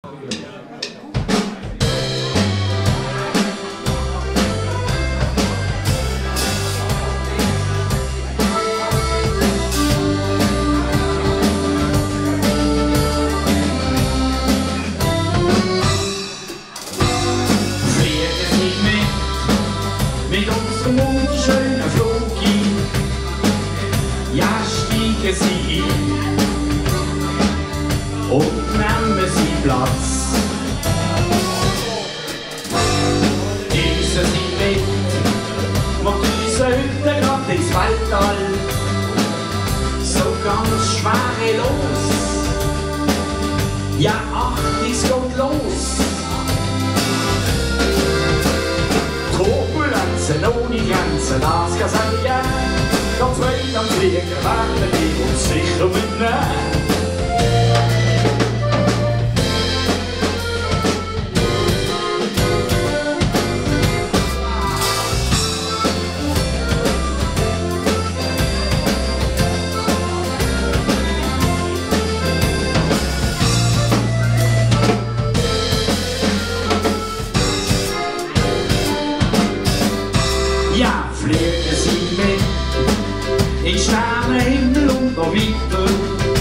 Sie und nehmen Sie Platz. Düsen Sie mit und düsen heute grad ins Weltall, so ganz schwerelos. Ja, ach, es geht los. Turbulenzen ohne Grenzen, das kann sein, ja. Ganz weit am Fliegen werden wir uns sicher mitnehmen. Ja, fliegen Sie mit in Sternenhimmel und noch weiter,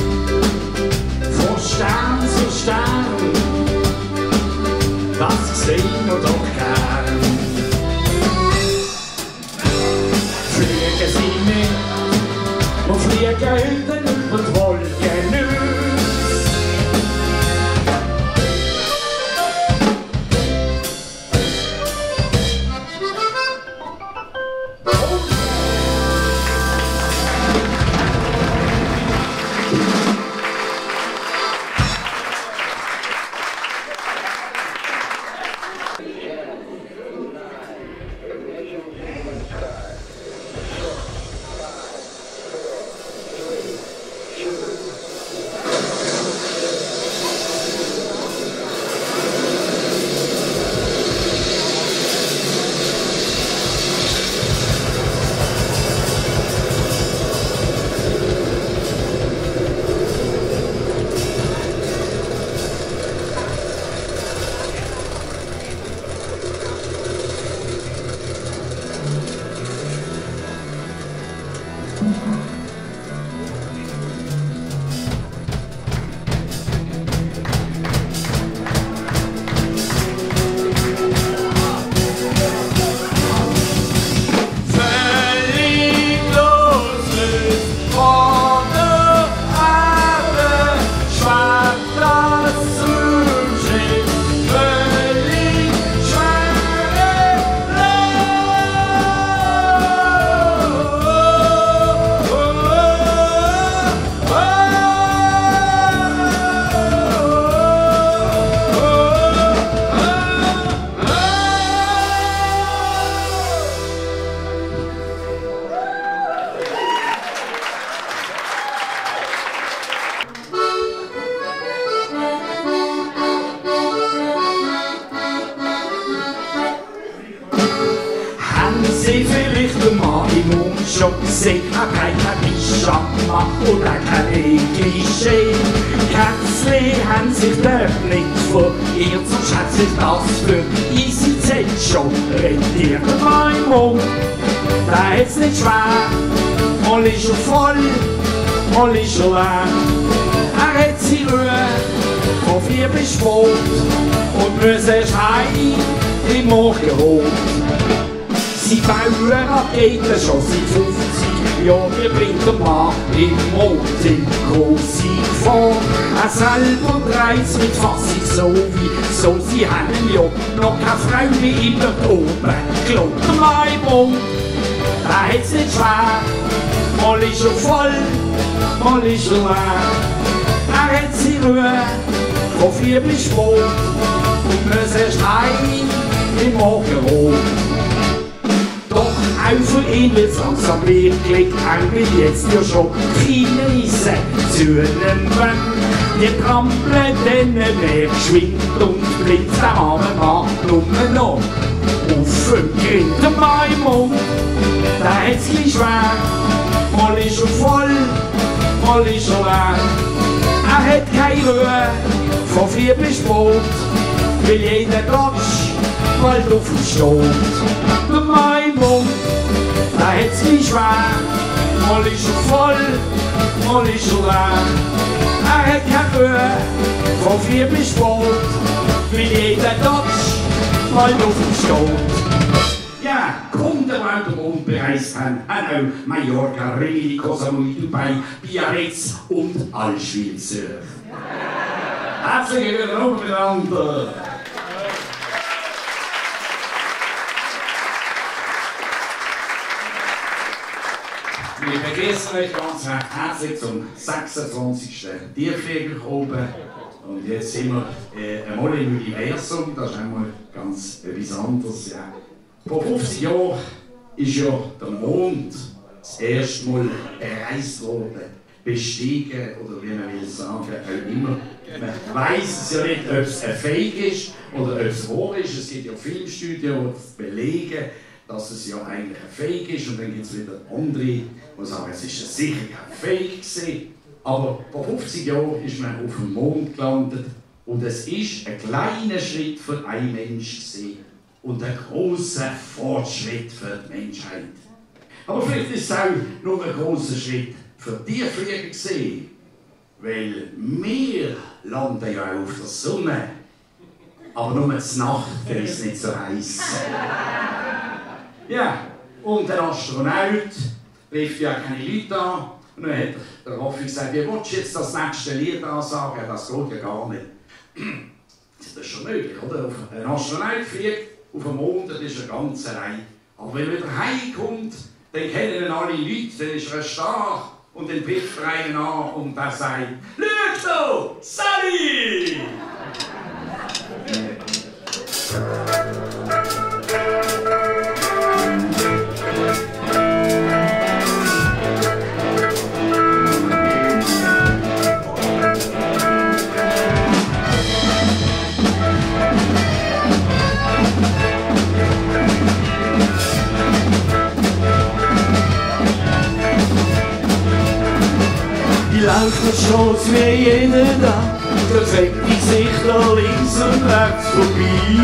von Stern zu Stern, das sehen wir doch gern. Fliegen Sie mit, wir fliegen heute über die Wolken aus. Sie vielleicht den Mann im Mund schon gesehen, kein Pyjama oder kein Klischee. Kätzli haben sich dort nicht verirrt, sonst hat sich das für EasyZ schon rentiert. Mein Mund, da hat's nicht schwer, mal ist er voll, mal ist er leer. Er hat seine Ruhe von 4 bis spät und muss erst heim im Morgenrot. Sie bauen Raketen schon seit 50 Jahren, wir bringen den Mann im Mond in grosse Gefahr. Er selber dreht mit Fassung so wie so, sie haben ja noch keine Frau wie immer oben. Glaubt mein Mund, er hat's nicht schwer, mal ist er voll, mal ist er leer. Er hat seine Ruhe von 4 bis spät und muss erst heim im Morgenrot. Auch für ihn wird's langsam wirklich eng, wie jetzt ja schon Chinesen zu nehmen. Die trampeln dann mehr geschwind und blinkt der arme Mann nur noch auf den Grind. Mein Mund, der hat's gleich schwer, mal ist er voll, mal ist er leer. Er hat keine Ruhe, von früh bis spät, weil jeder Gatsch bald auf ihm steht. Der Maimund, der hat's nicht schwer, mal ist er voll, mal ist er leer. Er hat keine Ruhe, von früh bis spät, weil jeder Gatsch bald auf ihm steht. Ja, Kunden, die den Mond bereist haben, haben auch Mallorca, Rimini, Koh Samui, Dubai, Biarritz und Allschwil-Zürich. Herzlich willkommen miteinander! Wir begrüßen euch ganz recht herzlich zum 26. Tierflieger oben. Und jetzt sind wir einmal im Universum, das ist einmal ganz etwas anderes. Ja. Vor 50 Jahren ist ja der Mond das erste Mal bereist worden, bestiegen oder wie man will sagen, auch immer. Man weiss es ja nicht, ob es ein Fake ist oder ob es wahr ist. Es gibt ja Filmstudien, die belegen, dass es ja eigentlich ein Fake ist. Und dann gibt es wieder andere, die sagen, es ist sicher kein Fake gewesen. Aber vor 50 Jahren ist man auf dem Mond gelandet und es ist ein kleiner Schritt für einen Menschen gewesen und ein großer Fortschritt für die Menschheit. Aber vielleicht ist es auch nur ein großer Schritt für die Tierflieger gewesen, weil wir landen ja auch auf der Sonne, aber nur zur Nacht, dann ist es nicht so heiß. Ja, und der Astronaut trifft ja keine Leute an. Und dann hat der Raffi gesagt, wie willst du jetzt das nächste Lied ansagen? Das geht ja gar nicht. Das ist schon möglich, oder? Ein Astronaut fliegt auf den Mond, das ist eine ganze Reihe. Aber wenn er wieder heimkommt, dann kennen ihn alle Leute, dann ist er stark. Und dann trifft er einen an und der sagt, «Schau da, Sally!» Ich lauf die Straße wie jeden Tag, da zeigt die Gesichter links und rechts vorbei.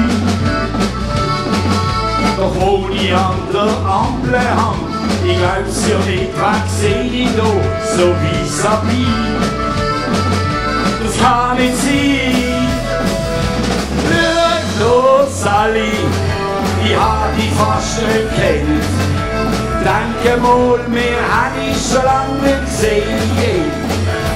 Doch wo ich an der Ampel hang, ich glaub's ja nicht, was seh ich da, so wie Sabine. Das kann nicht sein. Schau da, Sally, ich hab dich fast nicht kennt. Denke mal, wir haben dich schon lange nicht gesehen.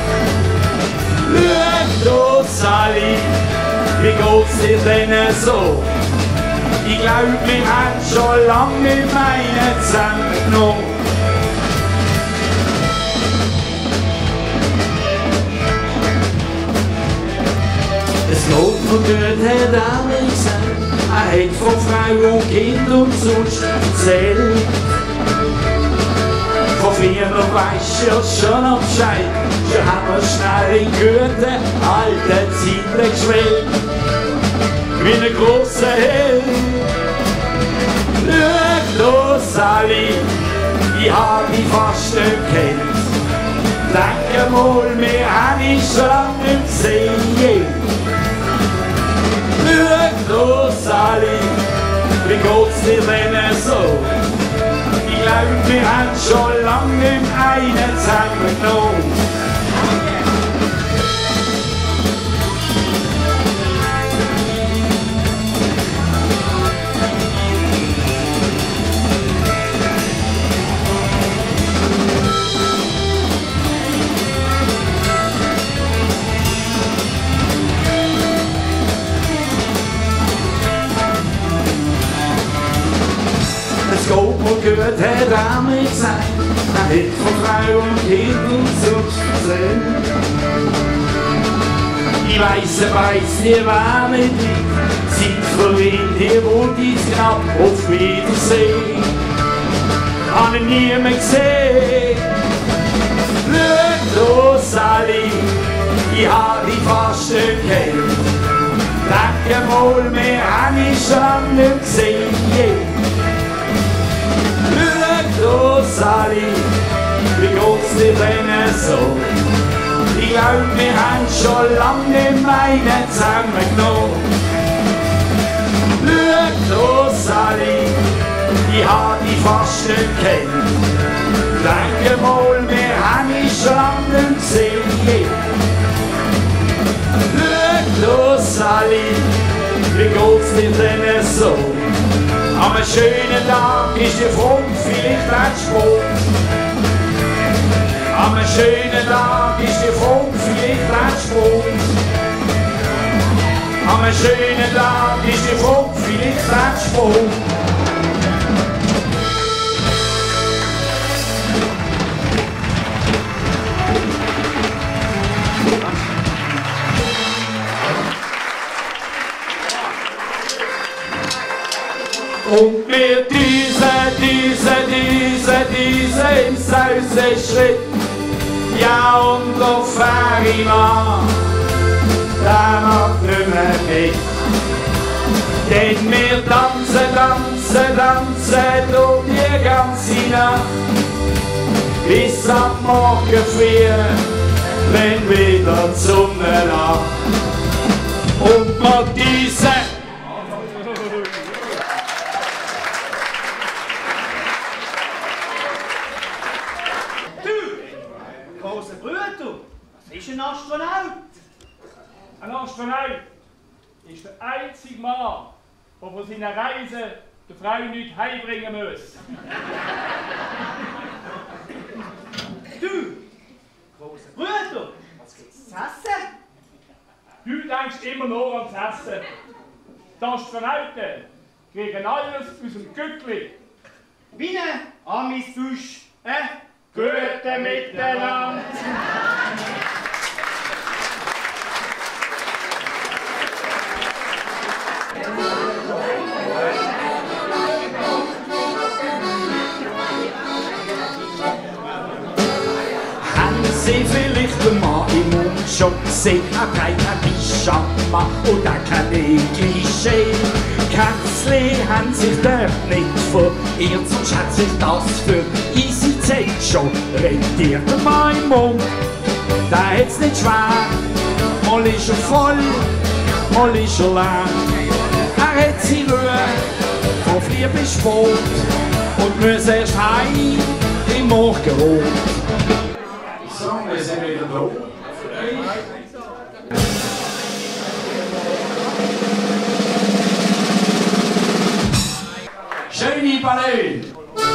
Schau da, Sally, wie geht's dir denn so? Ich glaub, wir haben schon lange nicht mehr zusammengenommen. Es geht mir gut, hat er mir gesagt. Er hat von Frau und Kind und sonst erzählt. Von früher weisst du ja schon am Bescheid. Schon haben wir schnell in guten alten Zeiten geschwellt. Wie ein grosser Held. Schau da, Sally, ich hab dich fast nicht gekannt. Denke mal, wir haben dich schon lange nicht gesehen. Schau da, Sally, wie geht's dir denn so? Ich glaub, wir haben schon lange nicht einen zusammengenommen. Es geht mir gut, hat er mir gesagt. Er hat von Frau und Kind und sonst erzählt. Ich weiss, er weiss nie, wer mit liegt. Zeit verrinnt, ihr wohnt ins Grab, auf Wiedersehen. Hab ihn nie mehr gesehen. Schau da, Sally, ich hab dich fast nicht gekannt. Denke mal, wir haben dich schon lange nicht gesehen. Schau da, Sally, wie geht's dir denn so? Ich glaub, wir haben schon lange nicht meine zusammengenommen. Schau, Rosalie, ich hab dich fast nicht kennt. Denke mal, wir haben dich schon lange nicht gesehen. Schau, Rosalie, wie geht's dir denn so? Am schönen Tag ist die Front vielleicht ein Sport. Am schönen Tag ist die Front vielleicht ein Sport. Am schönen Tag ist die Front vielleicht ein Sport. Und wir diese im Sauseschritt, ja und auf Ferimann, der macht nicht mehr mit. Denn wir tanzen durch die ganze Nacht, bis am Morgen früh, wenn wieder die Sonne lacht. Und wir diese Großer Bruder, was ist ein Astronaut? Ein Astronaut ist der einzige Mann, der von seiner Reise der Frau nicht heimbringen muss. Du, großer Bruder, was gibt's zu essen? Du denkst immer nur ans Essen. Die Astronauten kriegen alles aus dem Gückli. Wie ein Amisfusch, Gute miteinander. Haben Sie vielleicht den Mann im Mund schon gesehen? Auch kein Pyjama oder kein Klischee. Kätzli haben sich dort nicht verirrt, sonst hat sich das für easy Zeit schon rentiert. Der Mann im Mund, der hat's nicht schwer. Mal ist er voll, mal ist er leer. Er hat seine Ruhe von früh bis spät und muss erst heim im Morgenrot. So, wir sind wieder da. Schöne Ballon!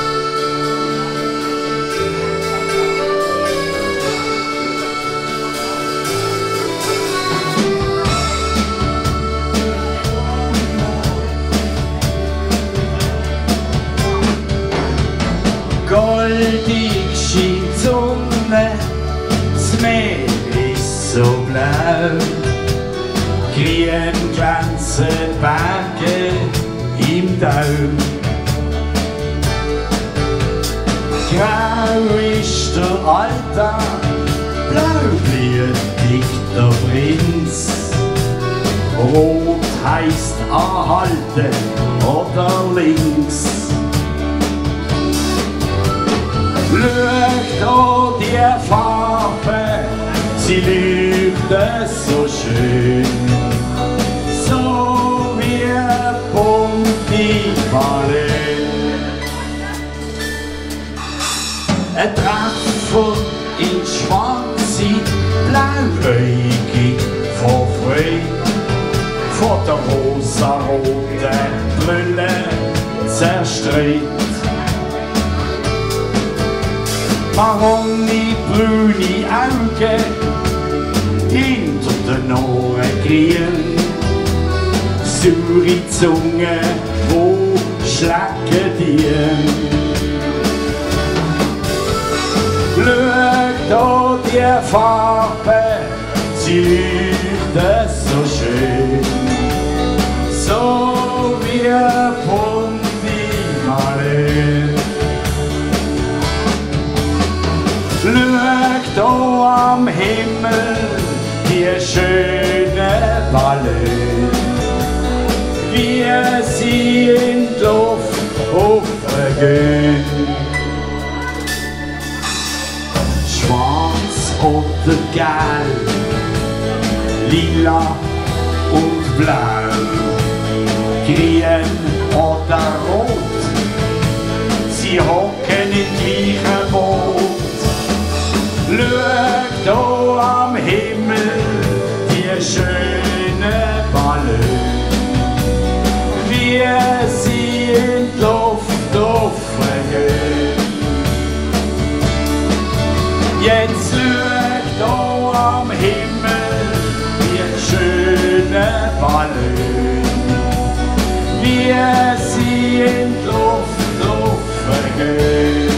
Goldig scheint die Sonne, das Meer ist so blau. Grün glänzen Berge im Tau. Grau ist der Alltag, blaublütig der Prinz. Rot heisst anhalten oder links. Schau die Farbe, sie leuchtet so schön, so wie bunte Ballon. Ein Treffer in schwarze, blauäugig vor Freude, vor der rosaroten Brille zerstreut. Maroni-brüne Augen, hinter den Ohren grün, saure Zunge, wo schlecken die. Schau da die Farbe, sie leuchtet so schön, so wie bunte Ballon. Schau da am Himmel die schöne Ballon, wie sie in die Luft aufgehen. Schwarz oder gelb, lila und blau, grün oder rot, sie hocken im gleichen Boot. Schau hier am Himmel die schönen Ballons, wie sie in die Luft aufgehen. Jetzt schau hier am Himmel die schönen Ballons, wie sie in die Luft aufgehen.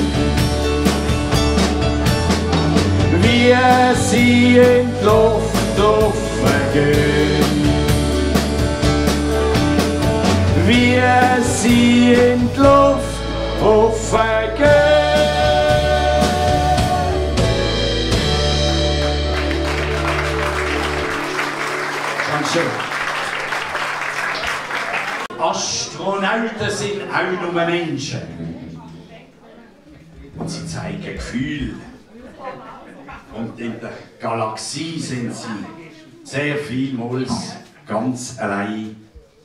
Wie sie in die Luft aufgehen. Wie sie in die Luft aufgehen. Ganz schön. Astronauten sind auch nur Menschen. Und sie zeigen Gefühle. Und in der Galaxie sind sie sehr vielmals ganz allein.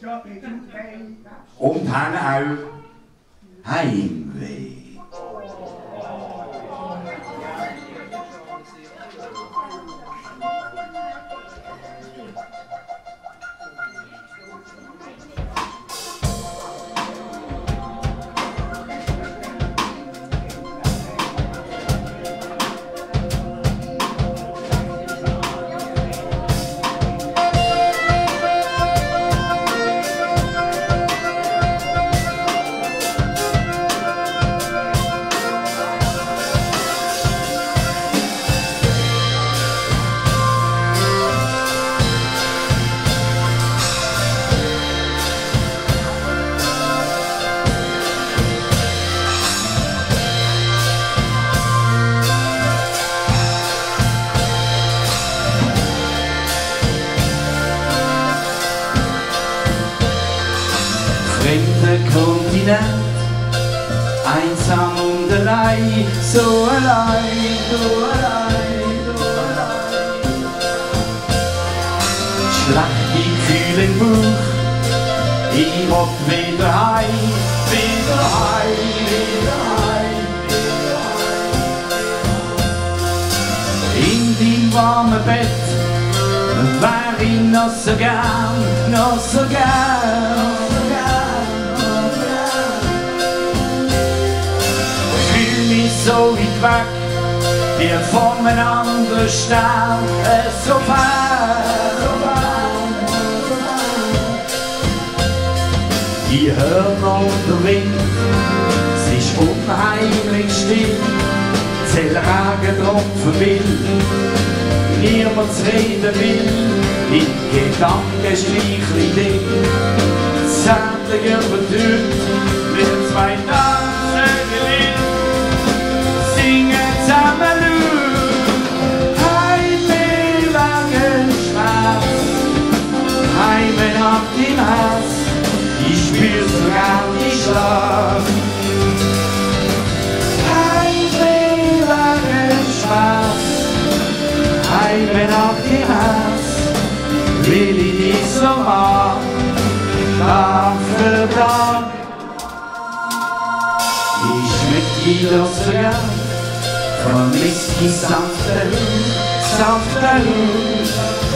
Und haben auch Heimweh. Kontinent, einsam und allein, so allein, so allein, so allein. Schlechte Gefühle im Bauch, ich will wieder heim, wieder heim, wieder heim, wieder heim. In deinem warmen Bett wär ich noch so gern, noch so gern. So weit weg, wir von einem anderen Stern, so fern, so fern. Ich hör noch den Wind, es ist unheimlich still, zähl Regentropfen will, niemand zu reden will, in Gedanken streichle ich dich, zärtlich übertürkt, mit zwei Tanzen gelingt. Heime nach dem Hass, ich spür sogar die Schlaf. Heime langen Spaß, Heime nach dem Hass, will ich nicht so machen, Tag für Tag. Ich schmeck die Luft gern, vermisst die sanfte Luft, sanfte Luft.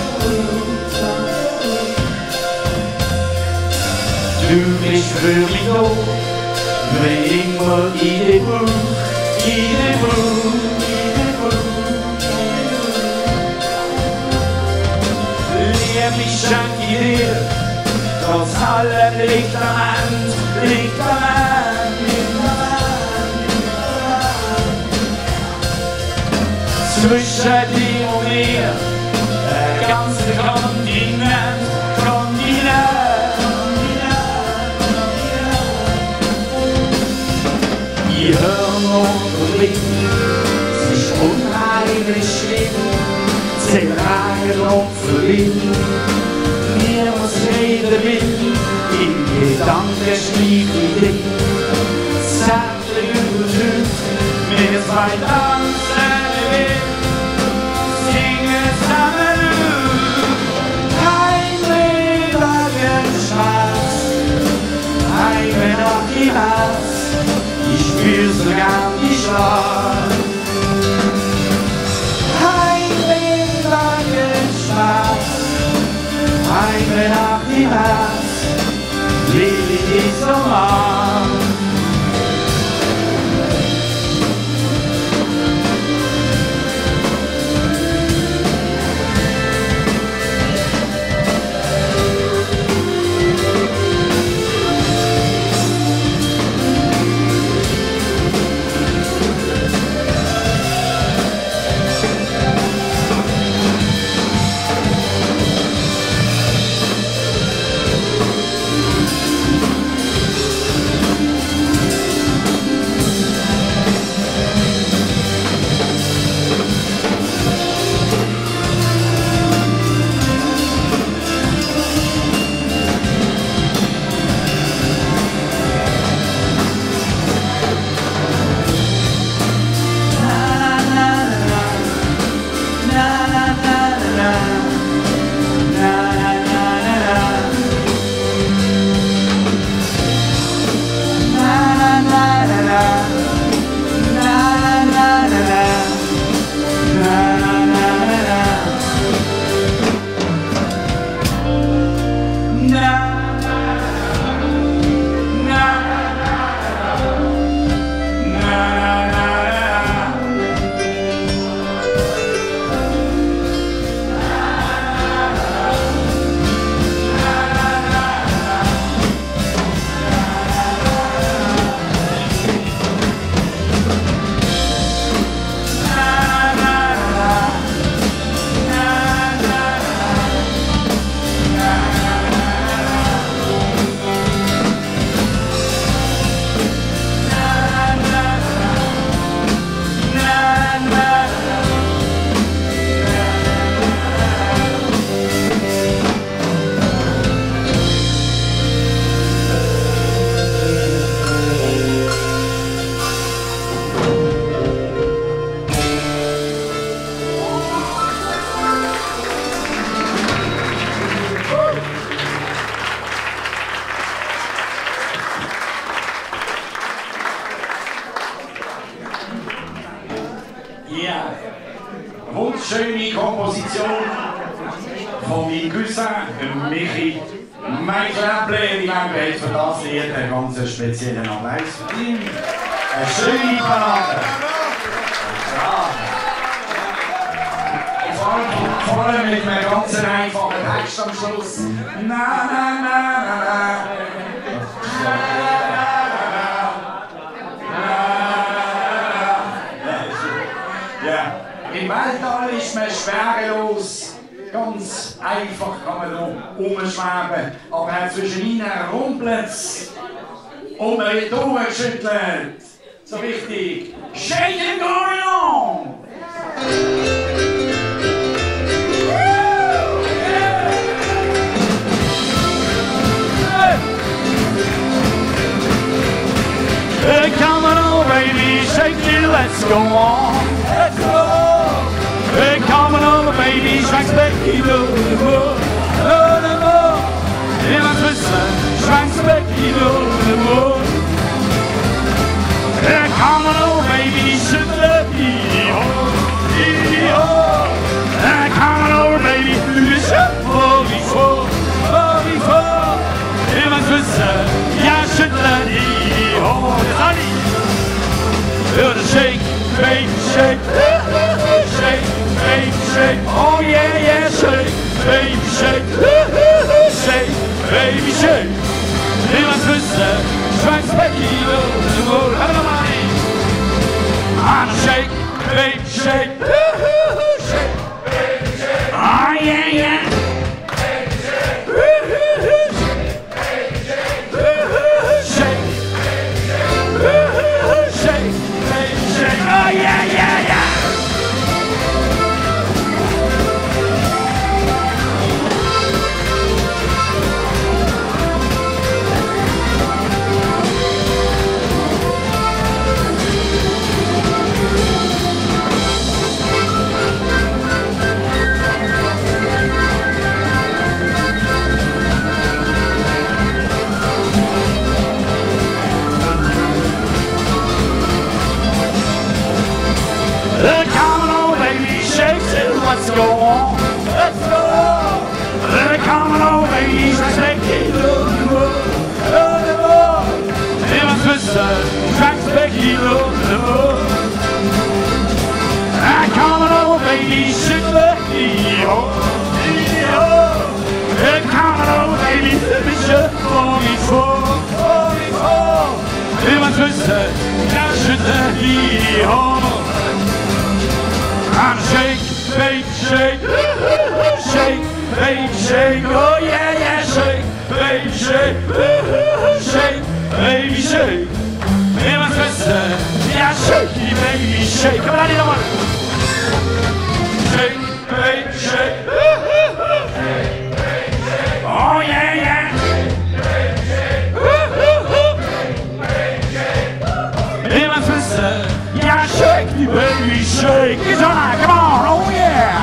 Du bist für mich da, wenn immer in den Buch, in den Buch, in den Buch. Lieb, ich schenke dir, trotz allem liegt am Ende, liegt am Ende, liegt am Ende. Zwischen dir und mir, der ganze Kontinent, Kontinent. Ich hör noch den Wind, es ist unheimlich schlimm, zähl Regentropfen will, niemand reden will, in Gedanken streichle ich dich, zärtlich übertürkt, mit zwei Tanzen will. im Herz, ich spür so gern die Schlag. Heimweh langen Schmerz, heimweh nach im Herz, lebe ich so mal. Wunderschöne Komposition von meinem Cousin Michi Meikläpple. Ich glaube, er hat für das Lied einen ganz speziellen Applaus verdient. Eine schöne Parade. Ja. Vor allem mit einem ganz einfachen Text am Schluss. Na, na, na, na, na. Ja. Im Weltall ist man schwerelos. Ganz einfach kann man da rumschweben. Aber auch zwischen ihnen rumpelt es. Und man wird durchgeschüttelt. So wichtig. Shaking going on! Come on, baby, shake it, let's go on. Let's go. Come on, baby, schwank Becky, no, no, no, no, no. Immer küssen, schwank Becky, no, no, no. Come on, baby, schüttle die Ho, die Ho. Come on, baby, du bist vor wie vor, wie vor. Immer küssen, ja, schüttle die Ho. Shake, baby, shake, shake, baby, shake, oh yeah, yeah, shake, baby, shake, shake, baby, shake. Immer küssen, schwank Becky, no, no, have a money. And shake, baby, shake, shake, baby, shake, oh yeah, yeah. Oh yeah, yeah, yeah! baby shake, oh yeah, yeah, shake, baby shake, shake, baby shake. Et ma Schwester, ja, shake, baby shake. Komm mal, nochmal. Shake, baby shake, oh yeah, yeah. Et ma Schwester, ja, shake, baby shake. It's on, come on, oh yeah.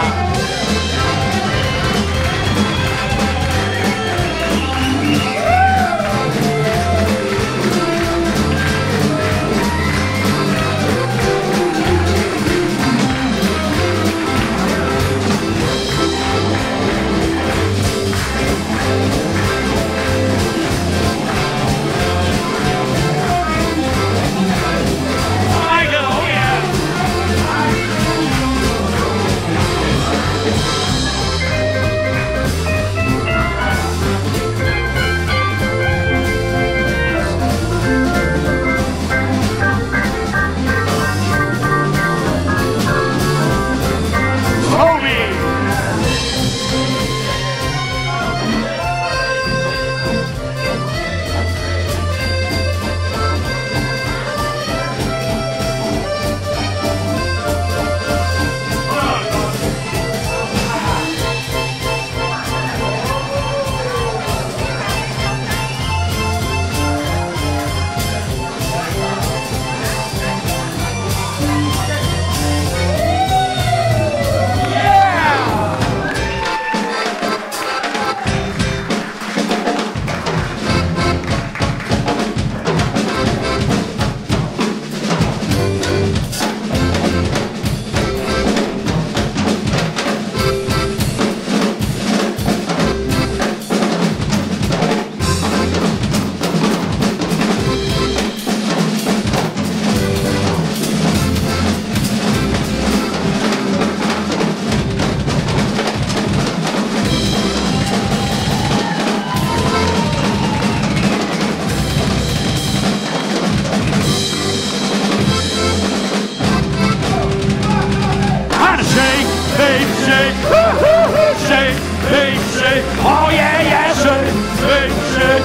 Oh yeah, yeah, shake, baby, shake,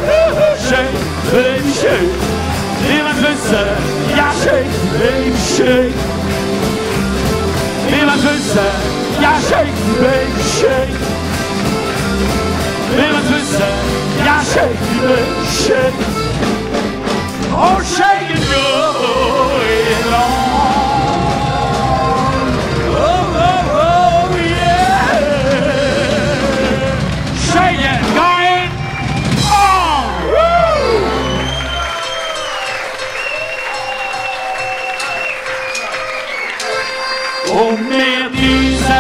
shake, baby, shake. Et ma Schwester, ja, shake, baby, shake. Et ma Schwester, ja, shake, baby, shake. Et ma Schwester, ja, shake, baby, shake. Oh, shake it going on. Und mir diese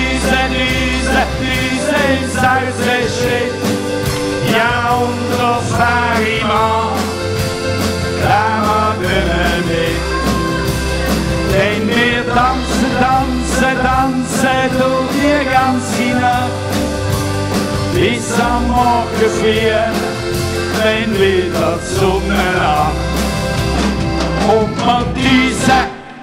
Sausrechte, ja, und das war immer, da wir mit. Denn wir tanzen durch die ganze Nacht, bis am Morgen früh, wenn wieder die Sonne lacht. Und man diese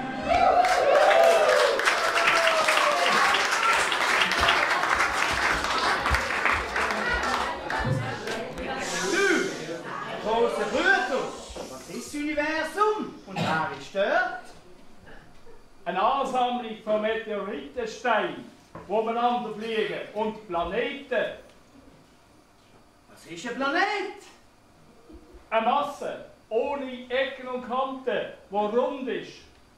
eine Ansammlung von Meteoritensteinen, die umeinander fliegen, und Planeten. Was ist ein Planet? Eine Masse, ohne Ecken und Kanten, die rund ist.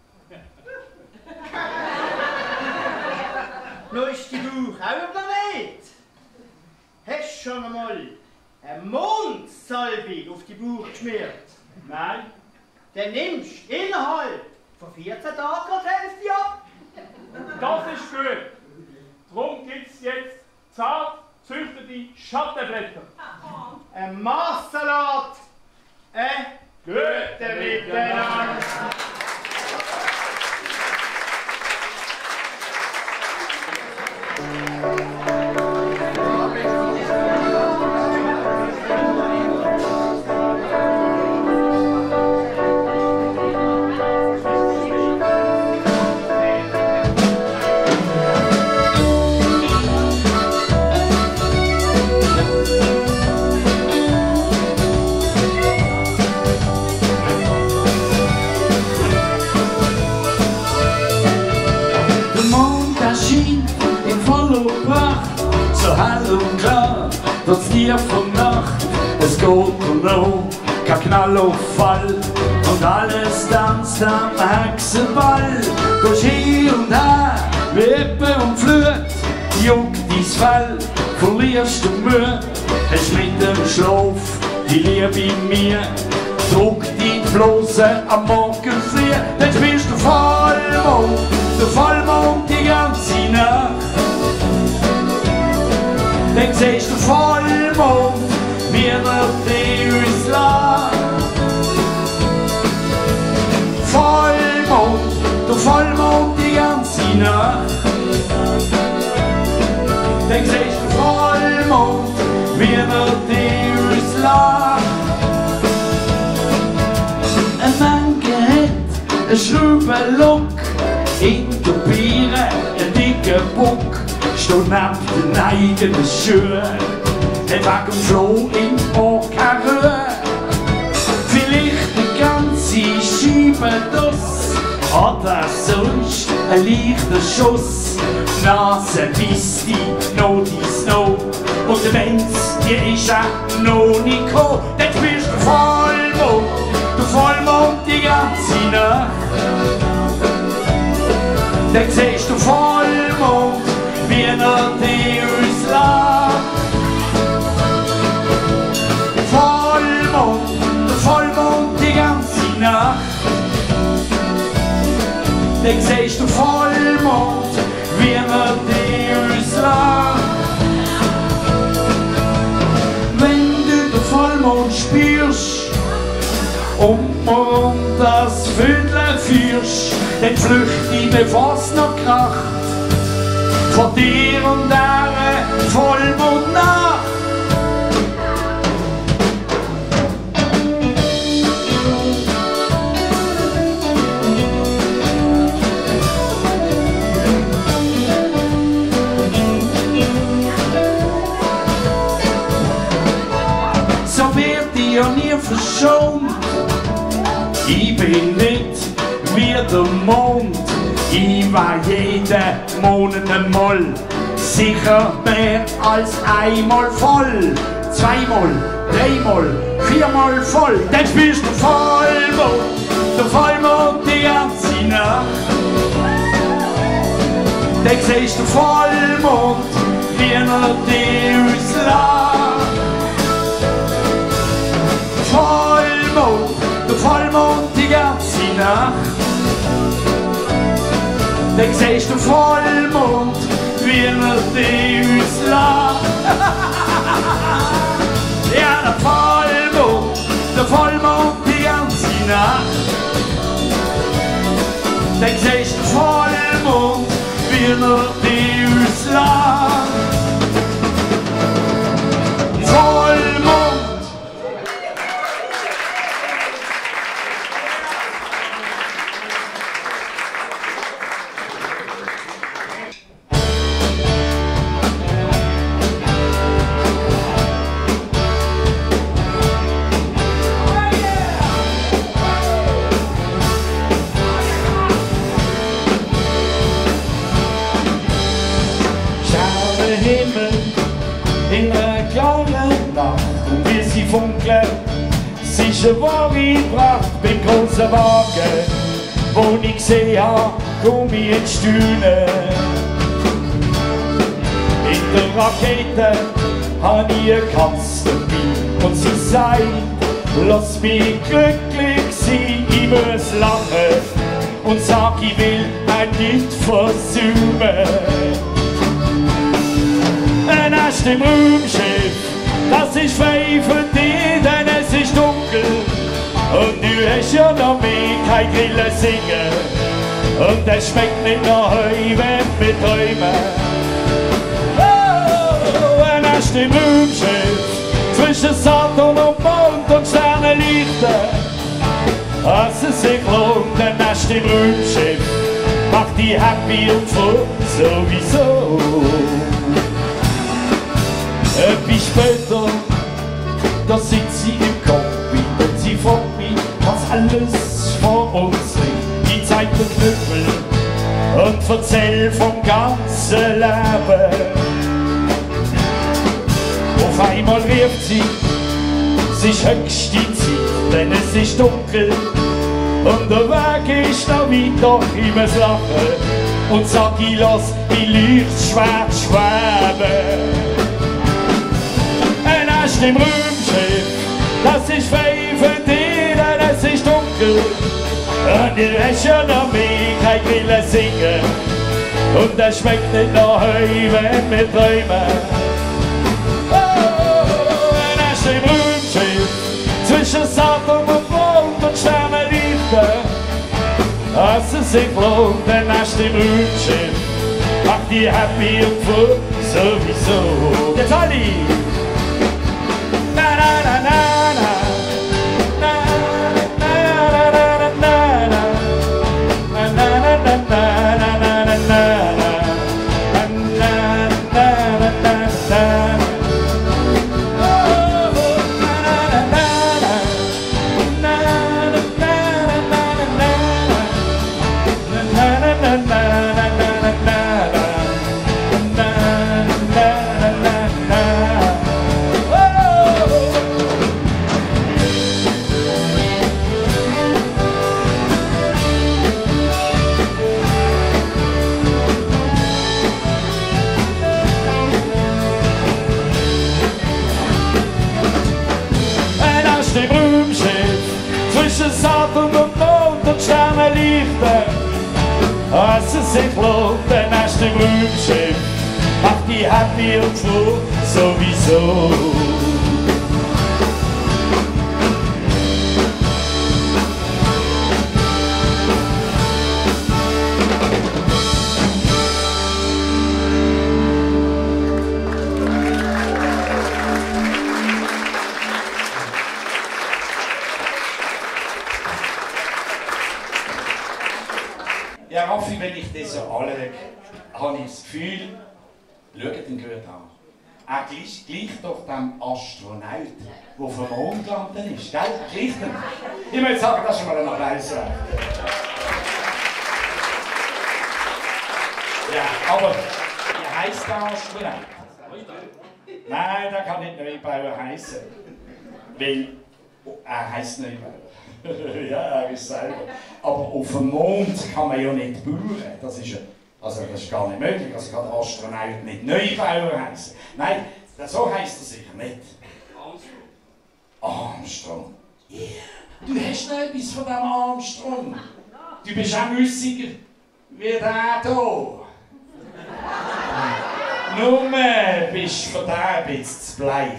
Nun ist die Bauch auch ein Planet. Hast du schon einmal eine Mondsalbung auf die Bauch geschmiert? Nein. Dann nimmst du innerhalb von 14 Tagen die Hälfte ab. Das ist gut. Darum gibt es jetzt zart gezüchtete Schattenblätter. Ein Maßsalat. Gute miteinander. geht noch, kein Knall auf Fall. Und alles tanzt am Hexenball. Gehst hier und her, wie Ebbe und Flut. Juckt dein Fell, verlierst du Mühe. Hast mit dem Schlaf die Liebe in mir. Druck die Flose am Morgen früh. Dann spielst du Vollmond, der Vollmond die ganze Nacht. Dann siehst du Vollmond, wie er uns lacht. Vollmond, der Vollmond die ganze Nacht. Dann siehst du Vollmond, wie er uns lacht. Ein Mann hat einen Schraubenlook, in der Biere einen dicken Buck. Steht neben den eigenen Schuhen, hat wegen dem Floh im Ohr keine Ruhe. Vielleicht eine ganze Scheibe Duss, oder sonst ein leichter Schuss. Die Nase bis die noch die Snow, und der Benz, die ist auch noch nicht gekommen. Dann spürst du der Vollmond die ganze Nacht. Dann siehst du Vollmond, wie er uns lacht. Vollmond, der Vollmond die ganze Nacht. Dann siehst du Vollmond, wie er uns lacht. Wenn du den Vollmond spürst und das Vögel führst, dann flücht ihn, bevor es noch kracht, von dir und der Vollmondnacht. So wird ich ja nie verschont. Ich bin nicht wie der Mond. Ich war jeden Monat einmal sicher mehr als einmal voll. Zweimal, dreimal, viermal voll. Dann spürst du Vollmond, der Vollmond die ganze Nacht. Dann siehst du Vollmond, wie er uns lacht. Vollmond, der Vollmond die ganze Nacht. Dann siehst du Vollmond, wie er uns lacht. Ja, der Vollmond die ganze Nacht. Dann siehst du Vollmond, wie er uns lacht. Vollmond. Es ist eine wahre Pracht beim großen Wagen, wo ich gesehen habe, komm ich ins Staunen. In der Rakete habe ich eine Katze dabei und sie sagt, lass mich glücklich sein, ich muss lachen und sag, ich will nicht versäumen. Ein Nest im Raumschiff, das ist frei für dich, denn es ist dunkel und du hast ja noch mehr kein Grillen singen und es schmeckt nicht nach Heu, wenn wir träumen. Oh, ein Nest im Raumschiff zwischen Saturn und Mond und Sternenlichter, als es sich lohnt, ein Nest im Raumschiff macht die happy und froh sowieso. Etwas später, da sitzt sie im Cockpit und sie fragt mich, was alles vor uns liegt. Ich zeig den Knüppel und erzähl vom ganzen Leben. Auf einmal wirft sie Es ist höchste Zeit, denn es ist dunkel und der Weg ist noch weiter im Lachen. Und sag ich, lass mein Lichtschwert schweben. Ein Ast im Raumschiff, das ist frei für dich, denn es ist dunkel. Und ihr hast ja noch mehr kein Wille singen. Und es schmeckt nicht nach Heu, wenn wir träumen. Oh, ein Ast im Raumschiff, zwischen Saturn und Mond und Sternenlichter. Als es sich lohnt, dann hast du im Raumschiff, macht die happy und froh, sowieso. Jetzt alle! Na na na na na, na na na na na na, na na na na na na na na na, na na na na. Zwischen Saturn und Mond und Sternenlichter. Als es sich lohnt, dann hast du im Raumschiff, macht die happy und froh, sowieso. Ja, Raffi, wenn ich das so anschaue, habe ich das Gefühl, schaut den gut an. Er gleicht doch dem Astronaut, der auf dem Mond gelandet ist. Gell? Gleicht ihm. Ich möchte sagen, das ist schon mal ein Applaus wert. Ja, aber wie heisst der Astronaut? Nein, der kann nicht Neubauer heißen. Weil er heisst Neubauer. Ja, er ist selber. Aber auf dem Mond kann man ja nicht bauen. Das ist gar nicht möglich. Also kann der Astronaut nicht Neubauer heißen. Nein, so heisst er sicher nicht. Armstrong. Yeah. Du hast noch etwas von diesem Armstrong. Du bist auch müssiger wie der hier. Nur bist du von der ein bisschen zu bleich.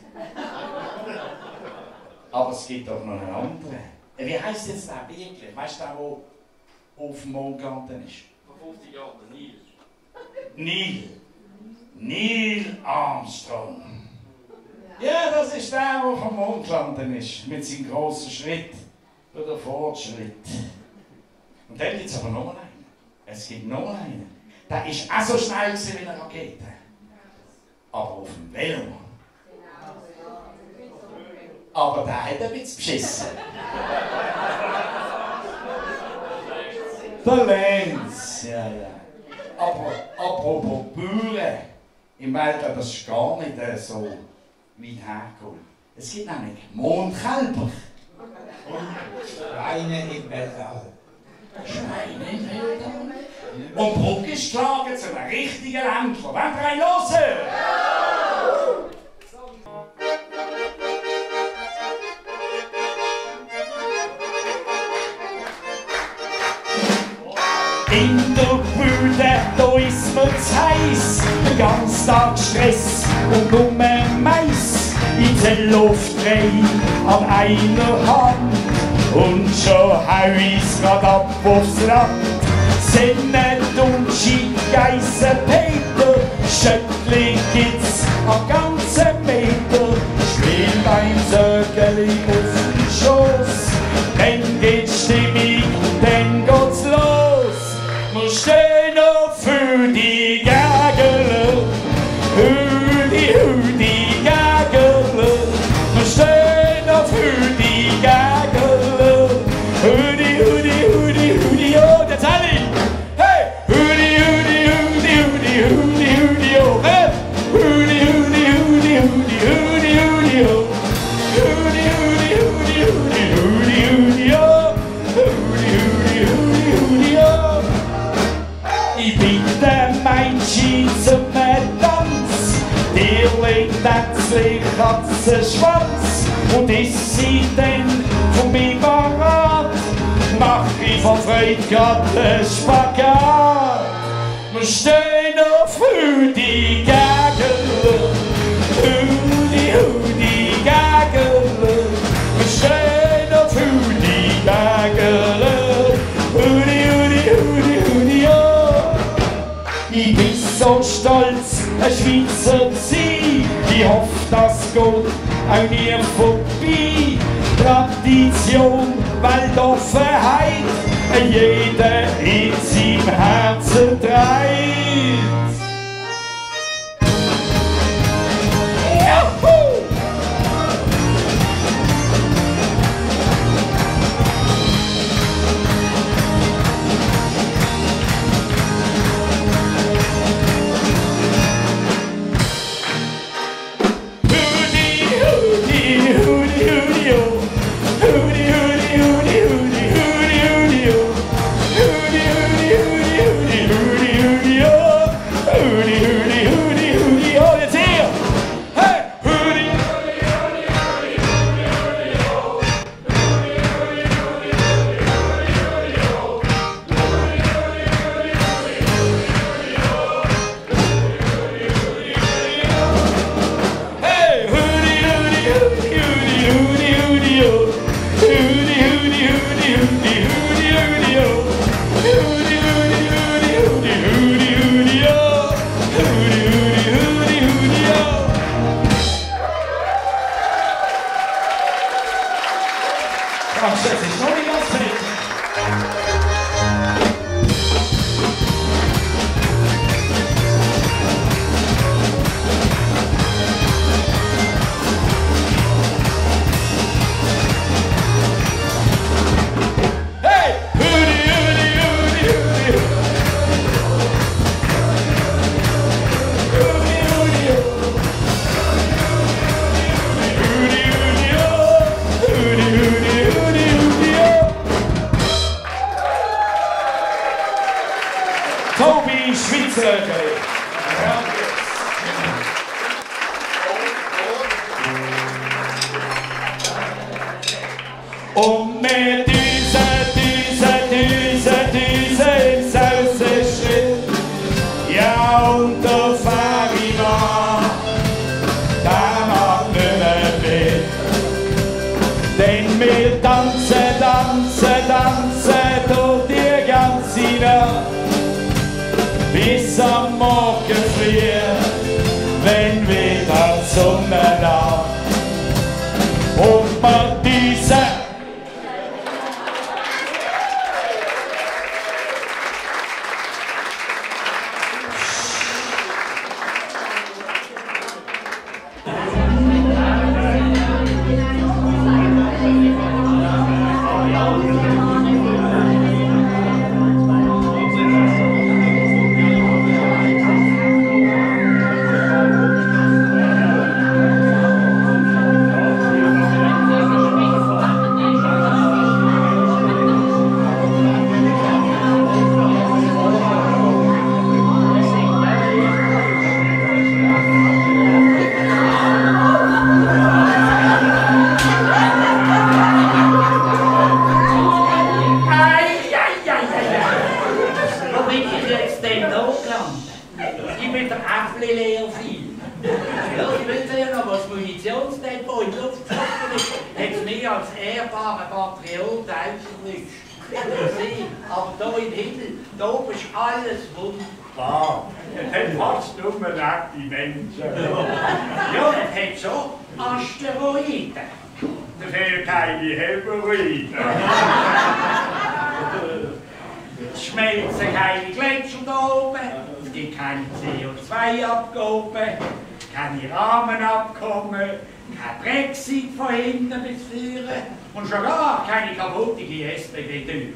Aber es gibt doch noch einen anderen. Wie heisst jetzt der wirklich? Weißt du, der auf dem Mond gelandet ist? Vor 50 Jahren, Neil. Neil Armstrong. Ja, das ist der, der auf dem Mond gelandet ist. Mit seinem grossen Schritt. Oder Fortschritt. Und dann gibt es aber noch einen. Es gibt noch einen. Der ist auch so schnell wie eine Rakete. Aber auf dem Velo. Aber der hat ein bisschen beschissen. Der Lenz, ja. Aber apropos Bauern, im Weltall, das ist gar nicht so weit hergeholt. Es gibt nämlich Mondkälber. Schweine im Weltall. Schweine im Weltall? Und Bruck ist geschlagen zu einem richtigen Ländler. Wollt ihr einen hören? In der Bude, da ist mir zu heiß, den ganzen Tag Stress und nur Mais. Ich zähl auf 3 an einer Hand und schon hau ich's grad ab aufs Land. Senne, Dunschi, Geissen, Peter, Schöttli gibt's am ganzen Meter. Spiel beim Söckeli auf den Schoß, dann geht's stimmig, dann geht's los. Wir stehen auf für die Gagele, Hüdi, Hüdi, Gagele. Wir stehen auf für die Gagele, Hüdi, Hüdi, Hüdi, Hüdi, oh, jetzt alle! Hey! Hüdi, Hüdi, Hüdi, Hüdi, Hüdi, Hüdi, oh, hey! Hüdi, Hüdi, Hüdi, Hüdi, Hüdi, Hüdi, oh, Hüdi. Kätzli, Katzenschwanz und isst sie dann vom Biberat. Mach ich vor Freude grad den Spagat. Wir stehen auf Hudi Gagel, Hudi, Hudi Gagel. Wir stehen auf Hudi Gagel, Hudi, Hudi, Hudi, Hudi, oh. Ich bin so stolz, ein Schweizer zu sein. Ich hoffe, das geht auch nie vorbei. Tradition, Weltoffenheit, jeder in seinem Herzen trägt. Juhu! Tobi Schweizer. Und mit Düse ins Haus Schritt, ja, und da fahr ich nach, da macht nicht mehr weh. Denn wir tanzen durch die ganze Nacht, bis am Morgen früh, wenn wieder die Sonne da und man diese als ehrbare Patriot ausgelöscht. Aber da im Himmel, da oben ist alles wunderbar. Es hat fast nur nette Menschen. Ja, es hat schon Asteroiden. Dafür keine Hämorrhoiden. Es schmelzen keine Gletscher da oben, es gibt keine CO2-Abgaben, keine Rahmenabkommen, kein Brexit von hinten bis vorne und schon gar keine kaputte SBB-Tür.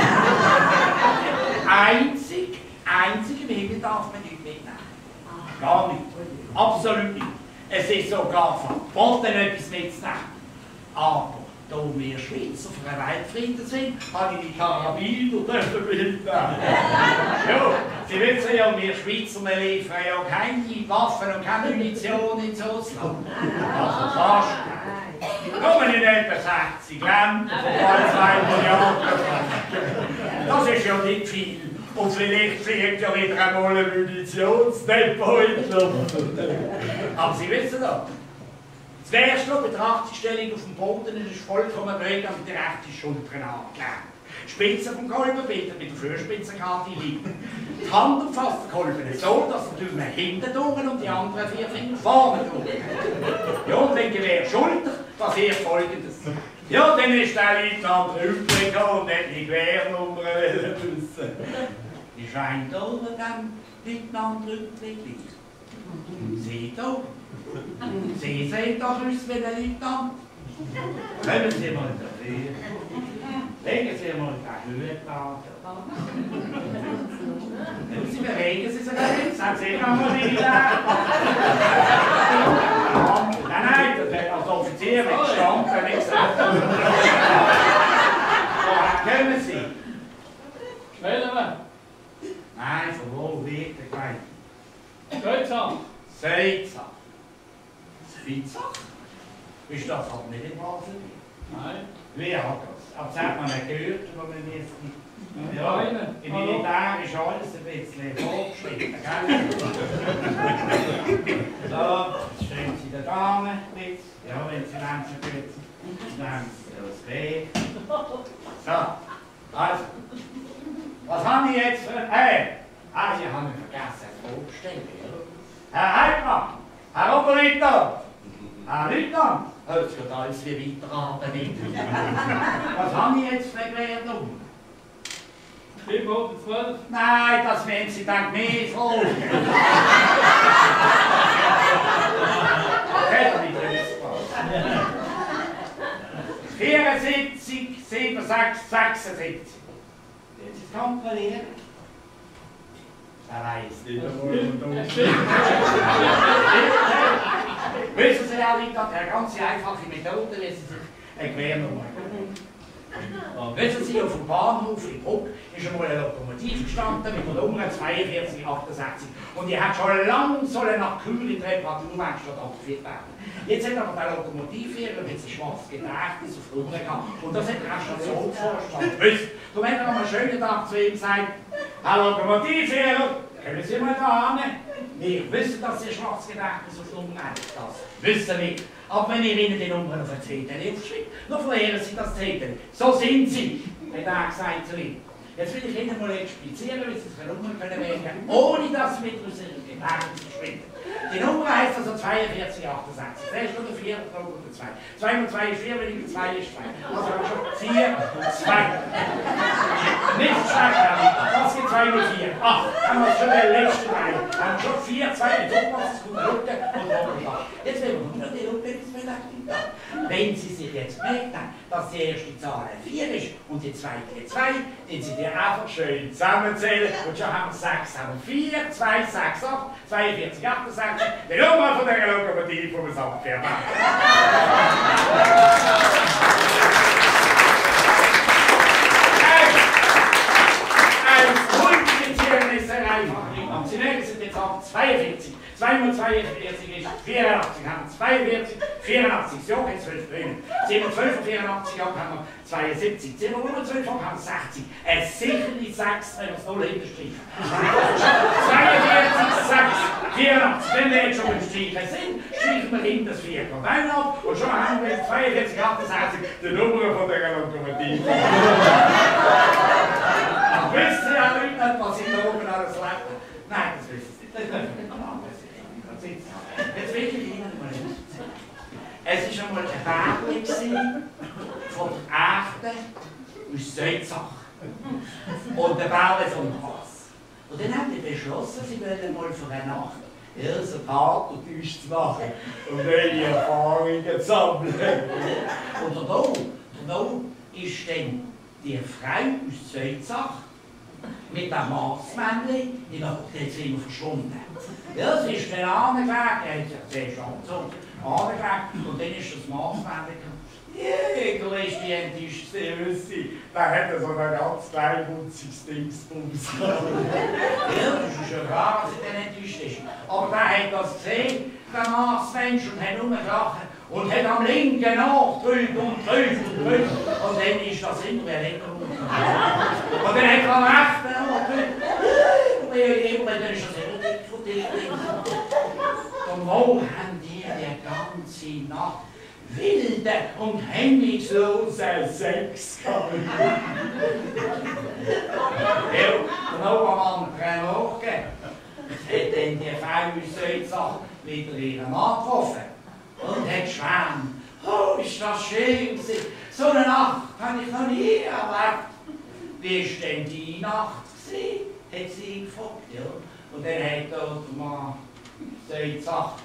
einzig im Himmel darf man nicht mitnehmen. Gar nicht. Absolut nicht. Es ist sogar verboten, etwas mitzunehmen. Aber da wir Schweizer für einen Weltfrieden sind, habe ich die Karabiner mitnehmen. Ja, Sie wissen ja, wir Schweizer wir liefern ja keine Waffen und keine Munition ins Ausland. Also fast. Nur in etwa 60 Ländern von bald 2 Milliarden. Das ist ja nicht viel. Und vielleicht fliegt ja wieder einmal ein Munitionsdepot in die Luft. Aber Sie wissen doch, das erste Betrachtungsstellung auf dem Boden ist vollkommen ruhig und die rechte Schulter angelegt. Die Spitze vom Kolben bitte mit der Führspitzenkante liegen. Die Hand umfasst den Kolben so, dass die Daumen hinten durch und die anderen 4 Finger vorne durch. Ja, und wenn Gewehr Schulter, passiert Folgendes. Ja, dann ist der Leutnant rübergekommen und hat die Gewehrnummer wissen. Die scheint auch dem Leutnant rückblicklich. Sie da. Sie sehen doch aus wie der Leutnant. Kommen Sie mal dafür. Legen Sie mal den Hut an. Sie bewegen sich sogar nicht. Sagen Sie mal nicht. Nein, das hat als Offizier mit Stampen nicht gesagt. Woher kommen Sie? Wählen wir. Nein, von wo wird der gemeint? Deutschland. Seizach. Seizach? Ist das halt nicht im Basel? Nein. Wer hat das? Aber das hat man nicht gehört, wo man jetzt nicht. Ja, im Militär ist alles ein bisschen vorgeschritten, gell? So, jetzt stehen Sie der Dame mit. Ja, wenn Sie Menschen kürzen, dann nehmen Sie das B. So, also. Was haben wir jetzt für ein... Sie haben mich vergessen, vorzustellen. Herr Heidmann, Herr Oberleutnant, Herr Leutnant, jetzt geht alles wie weiterarbeiten. Was haben wir jetzt für eine Gewährung? 712. Nein, das werden Sie dann mehr fragen. Das hat nicht gewusst. 74, 76, 76. Jetzt ist kontrolliert. Er weiss nicht, wissen Sie, Herr Leutnant, eine ganz einfache Methode, wie Sie sich eine Gewährnummer wissen Sie, auf dem Bahnhof in Bruck ist einmal eine Lokomotive gestanden mit der Nummer 4268 und die hat schon lange nach Kühl in die Reparaturwerkstatt abgeführt werden. Jetzt hat aber der Lokomotivführer mit einem schwarzes Gedächtnis auf die Nummer gehabt und das hat der Stationsvorstand gewusst. Darum hat er am schönen Tag zu ihm gesagt, Herr Lokomotivführer, können Sie mal da hin? Wir wissen, dass Sie ein schwarzes Gedächtnis auf die Nummer haben. Das wissen wir. Aber wenn ihr Ihnen die Nummer auf ein Zettel aufschreibt, dann verlieren Sie das Zettel. So sind Sie, hat er gesagt zu ihm. Jetzt will ich Ihnen mal explizieren, wie Sie eine Nummer wählen können, ohne dass Sie mit Ihren Gedanken verschwinden. Die Nummer heisst also 4268. Das ist oder 4 oder 2. 2 mal 2 ist 4, wenn ich 2 ist 2. Also schon 4, 2. Nicht 2, das gibt 2 mal 4. Ach, haben wir schon den letzten Teil. Haben wir schon 4, 2, mit Druckmaß, es kommt runter und runter. Jetzt werden wir nur die Rückwärtsbelastung da. Wenn Sie sich jetzt merken, dass die erste Zahl 4 ist und die zweite 2, dann Sie die einfach schön zusammenzählen und schon haben wir 6, haben 4, 2, 6, 8, 42, 68, die Nummer von der Lokomotive vom Samtfirma. Ein Multiplizieren ist sehr einfach. Sie merken, sind jetzt auch 42. 2 mal 42 ist 84, haben 42, 84, so geht 12 Grünen. 7 mal 12 und 84 haben wir 72, 10 mal 112 haben wir 60. Es sichern die 6, wenn wir es 0 hinterstreichen. 42, 6, 84, wenn wir jetzt schon beim Streichen sind, streichen wir hinten das 4 rein ab und schon haben wir 42, 68 die Nummer von der Lokomotive. Wisst ihr ja nicht, was in da oben alles lebt? Nein, das wissen Sie nicht. Jetzt will ich Ihnen mal erzählen. Es war einmal ein Bärli von der Echte aus Seizach und der Bärli von Hass. Und dann haben die beschlossen, sie wollen mal für eine Nacht ein Tatortisch zu machen und neue Erfahrungen zu sammeln. Und da ist dann die Frau aus Seizach mit dem Marsmännchen in der Hotelzimmer verschwunden. Ja, sie ist dann angelegt, er hat sich zuerst angezogen, angelegt und dann ist das Marsmännchen gekommen. Je, du weißt, wie enttäuscht sie. Da hat er so ein ganz kleinwutziges Dingsbums gehabt. Ja, das ist ja klar, dass er dann enttäuscht ist. Aber der hat das gesehen, der Marsmensch, und hat nur gelacht. Und hat am linken nachgedrückt und gedrückt und gedrückt. Und dann ist das immer weggekommen. Und dann hat er am rechten nachgedrückt. Und dann ist das immer dick und dick. Und wo haben die ganze Nacht wilde und hemmungslose Sex gehabt? Ja, der Obermann Prenoche hat dann die Frau wieder ihren Mann getroffen. Und hat geschwärmt. Oh, ist das schön gewesen. So eine Nacht habe ich noch nie erlebt. Wie war denn die Nacht gewesen? Hat sie ihn gefragt, ja. Und dann hat der Mann gesagt,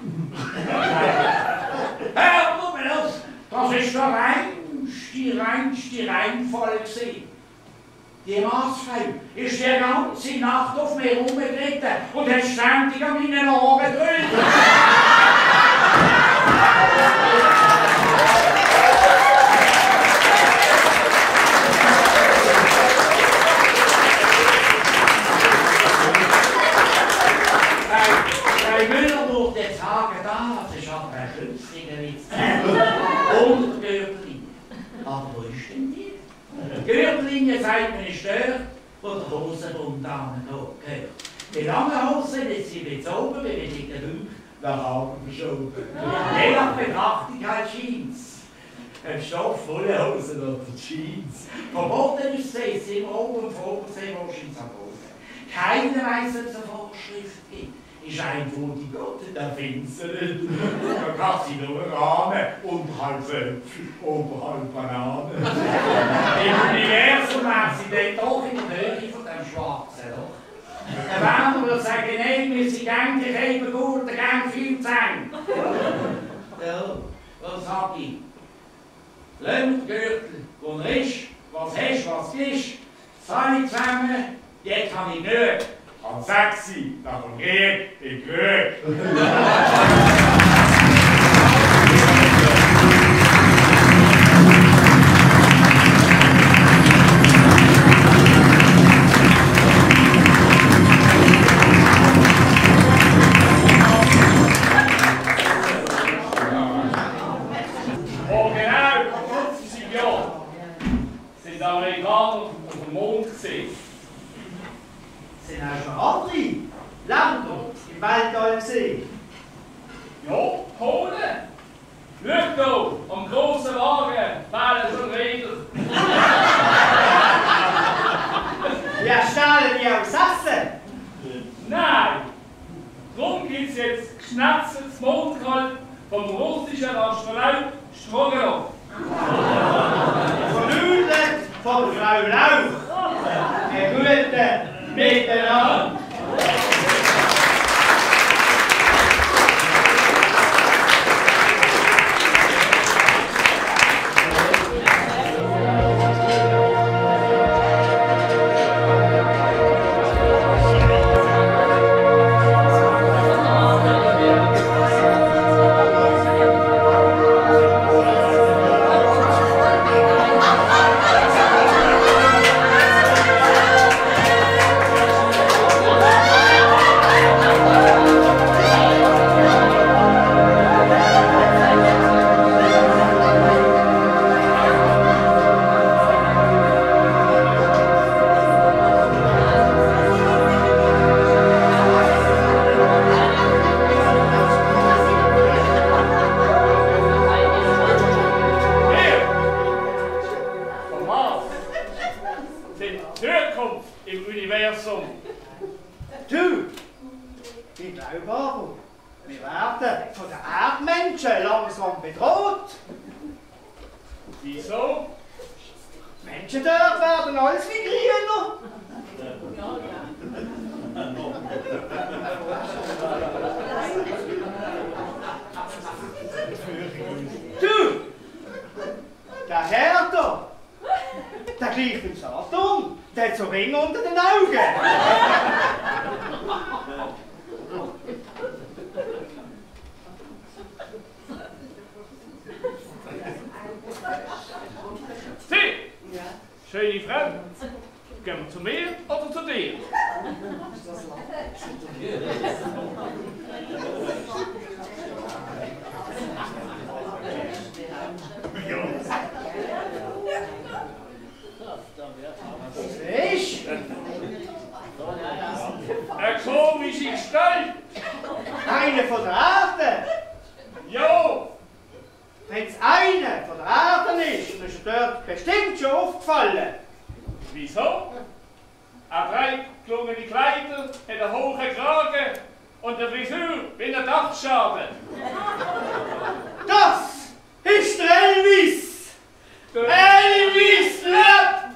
hör mal los, das ist der reinste Reinfall gewesen. Die Marsfrau ist die ganze Nacht auf mir rumgeritten und hat ständig an meinen Ohren gedrückt. Bei Müller durch den Tage da, das ist aber ein günstiger Witz. Und Gürtellinie. Aber wo ist denn die? Gürtellinie sagt man ist dort, wo der Hosenbund gehört. Die lange Hose ist sie bezogen, wie wir die Hüte nach oben geschoben. Je nach Betrachtung halt Jeans. Ein Stoff volle Hosen oder Jeans. Verboten ist es immer oben und vor Obersee wahrscheinlich am Boden. Keiner weiss, ob es eine Vorschrift gibt. Ist ein von die Gott, da findest du nicht. Da kann sie nur Rahmen, unterhalb Äpfel, oberhalb Bananen. Im Universum wäre sie dann doch in der Höhe von dem schwarzen Loch. Der Werner würde sagen, nein, wir sind gern die Käfer gut, gern viel zu eng. Ja, was sag ich? Lass Gürtel, wo er ist, was hast, was bist. Alle zusammen, jetzt habe ich nicht. An 6 nach dem Krieg in Krieg. Vor genau 50 Jahren sind die Amerikaner auf dem Mond gesehen. Sind auch schon andere Länder im Weltall gesehen? Ja, Polen. Schau hier, am grossen Wagen fehlen schon Räder. Ja, stellen die aufs Essen? Nein! Darum gibt es jetzt geschnetzeltes Mondkalb vom russischen Astronaut Stroganow. Vernudelt von Frau Lauch. Eine gute Miteinander. Du, ich glaube aber, wir werden von den Erdmenschen langsam bedroht. Wieso? Menschen dort werden alles wie grüner. Du, der Herr da, der gleicht dem Saturn, der hat so Ringe unter den Augen. Schöne Frau. Gehen wir zu mir oder zu dir? Siehst du? Eine komische Gestalt. Eine von der Erde. Jo! Wenn es eine von der Erde ist, dann ist er dort bestimmt schon aufgefallen. Wieso? Er trägt gelungene Kleider, hat einen hohen Kragen und eine Frisur wie ein Dachschaden. Das ist der Elvis! Der Elvis lebt!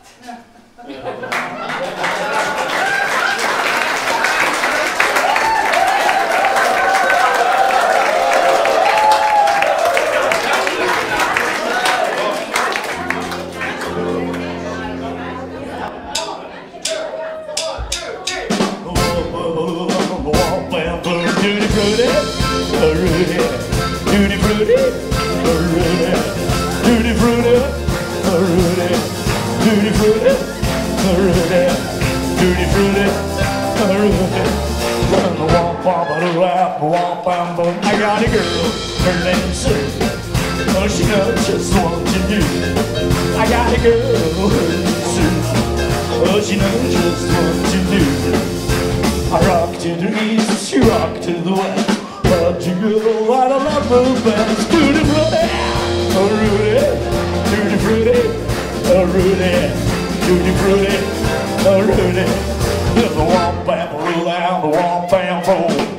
I got a girl, her name's Sue. Oh, she knows just what to do. I got a girl, her name's Sue. Oh, she knows just what to do. I rock to the east, she rock to the west. But you go, I don't love her best. Tutti frutti, oh Rudy, tutti frutti, oh Rudy, tutti frutti, oh Rudy. The womp bam roll out, the womp bam roll.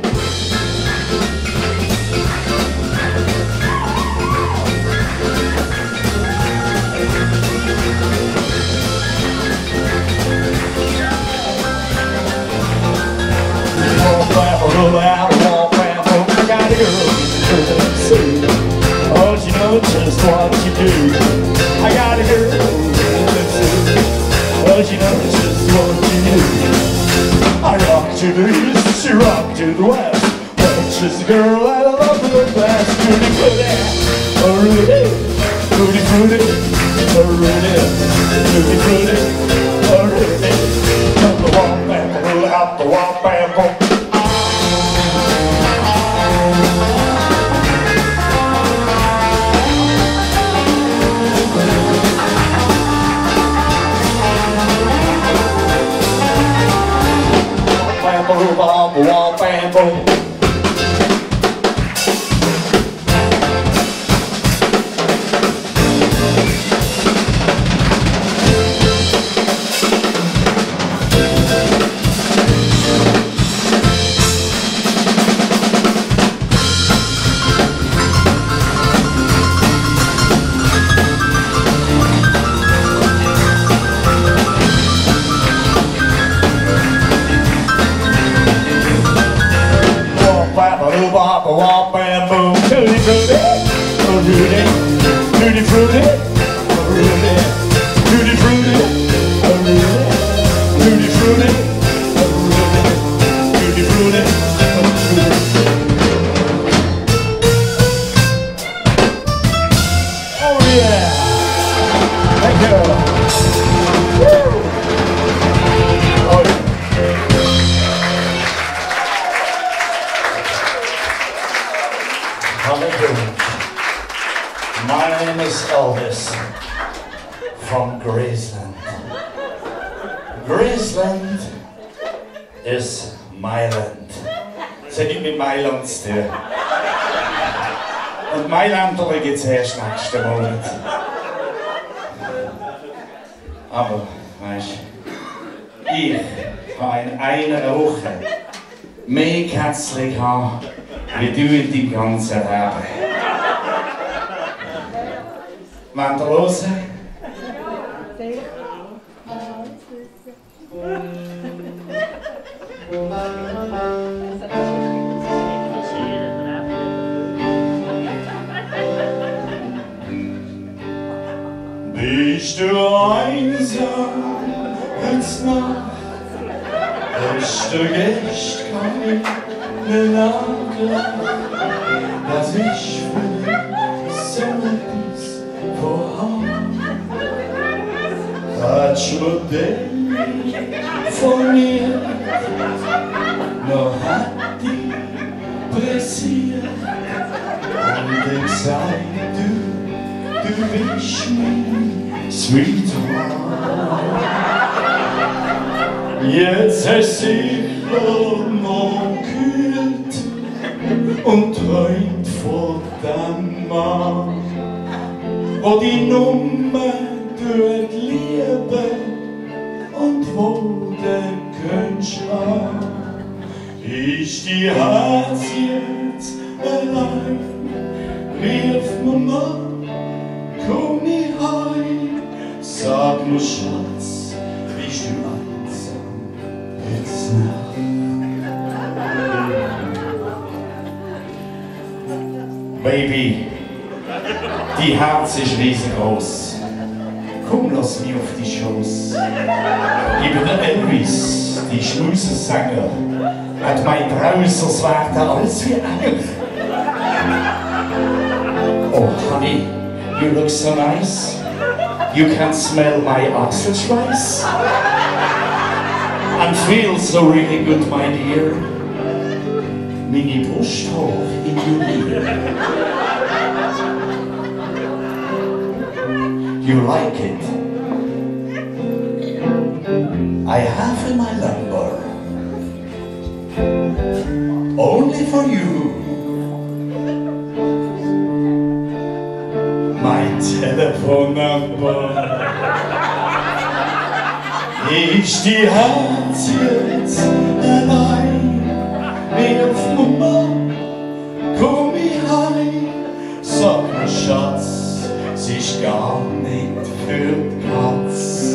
I got a girl, her name's Sue. Oh, she knows just what you do. I got a girl, her name's Sue. Oh, she knows just what you do. I rock to the east, she rock to the west. But she's a girl that I love her best. Tutti frutti, oh Rudy, tutti frutti, oh Rudy, tutti frutti, oh Rudy. Come the womp bam, roll out the womp bam, boom. Womp bam boom. Womp bam boom, tutti frutti, oh Rudy, tutti frutti, oh Rudy, tutti frutti, oh Rudy, tutti frutti, oh Rudy, tutti frutti, oh Rudy. Oh yeah, thank you. Woo. Oh yeah. My name is Elvis from Graceland. Graceland is my land. Das hat nicht mit Mailand zu tun. Und Mailand gibt es erst nächsten Monat. Aber, weißt du, ich habe in einer Woche mehr Kätzchen gehabt, wie du in deinem ganzen Leben. Wollt ihr hören? Bist du einsam jetzt Nacht? Hast du Gäste keine Nacht? Das ist für dich so etwas vorhanden. Modell von mir noch hat die pressiert und gesagt, du bist mein Sweetheart. Jetzt hast du sicher noch gekühlt und träumt von dem Mann, wo die Nummer tut lieben und wo den könntest haben. Ist die Herz jetzt allein, rief Mama, komm ich heim, sag mir Schatz, bist du einsam jetzt Nacht? Baby, die Herz ist riesengroß. Komm, lass mich auf die Schoß. Ich bin der Elvis, die Schmusensänger. Und mein Trausers werden alles wie Engel. Oh, honey, you look so nice. You can smell my Achselschweiß. And feel so really good, my dear. Meine Brusthaar in Julier. You like it? I have in my number, only for you. My telephone number. Ist die Herz jetzt allein? Rief Mama, komm ich heim, sag mir Schatz, sie ist gar nicht für die Katz.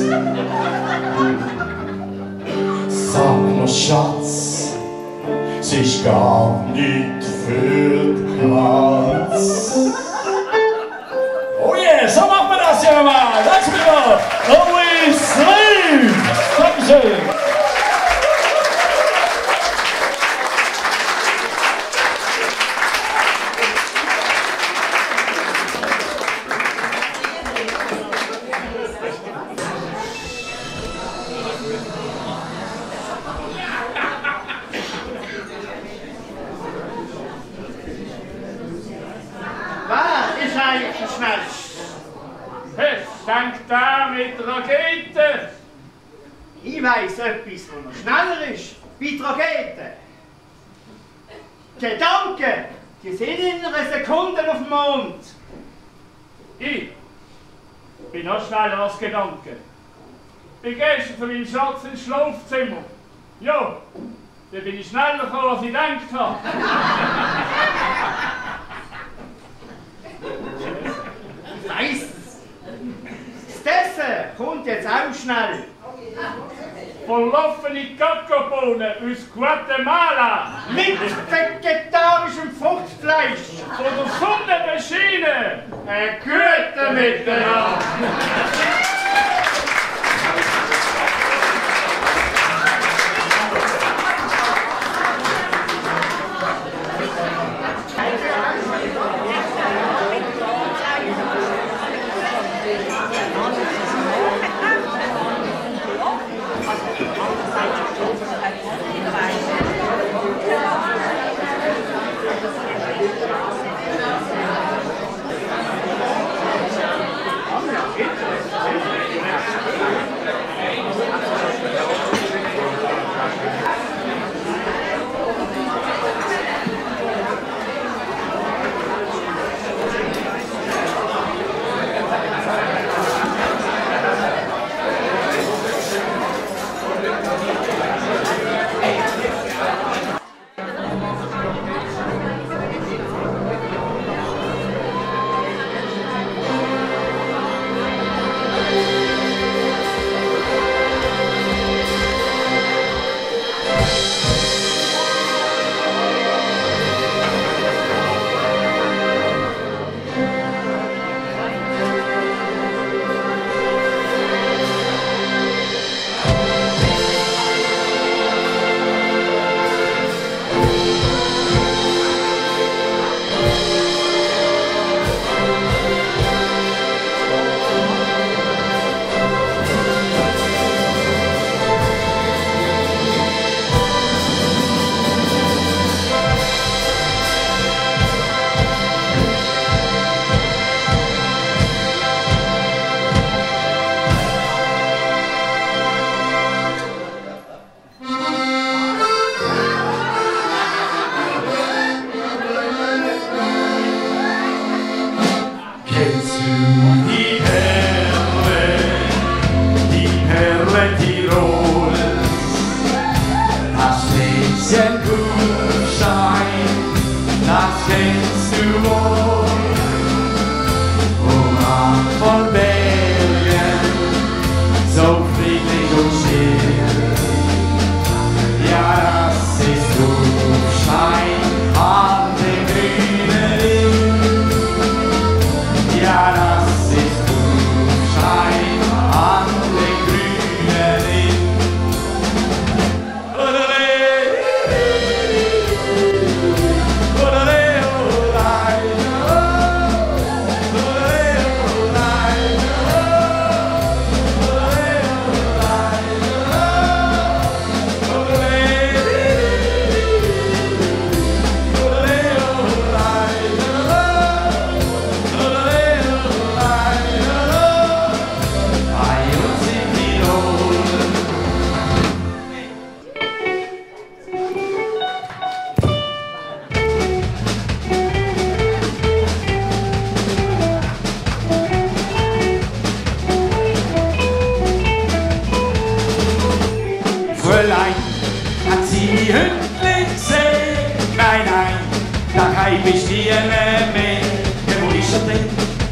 Sag mir Schatz, sie ist gar nicht für die Katz. Oh yeah, so macht man das ja mal. Lass mich mal. Louis Lee. Dankeschön. Rakete! Ich weiss etwas, was noch schneller ist. Wie die Rakete. Gedanken, die sind in einer Sekunde auf dem Mond. Ich bin noch schneller als Gedanken. Ich bin gestern von meinem Schatz ins Schlafzimmer. Ja, da bin ich schneller gekommen, als ich gedacht habe. Ich weiss es. Das Essen kommt jetzt auch schnell. Verlaufene Kakaobohnen aus Guatemala. Mit vegetarischem Fruchtfleisch. Von der Sonnenmaschine. Ein guter Miteinander. bist nie mehr. Ja, wo ist er denn?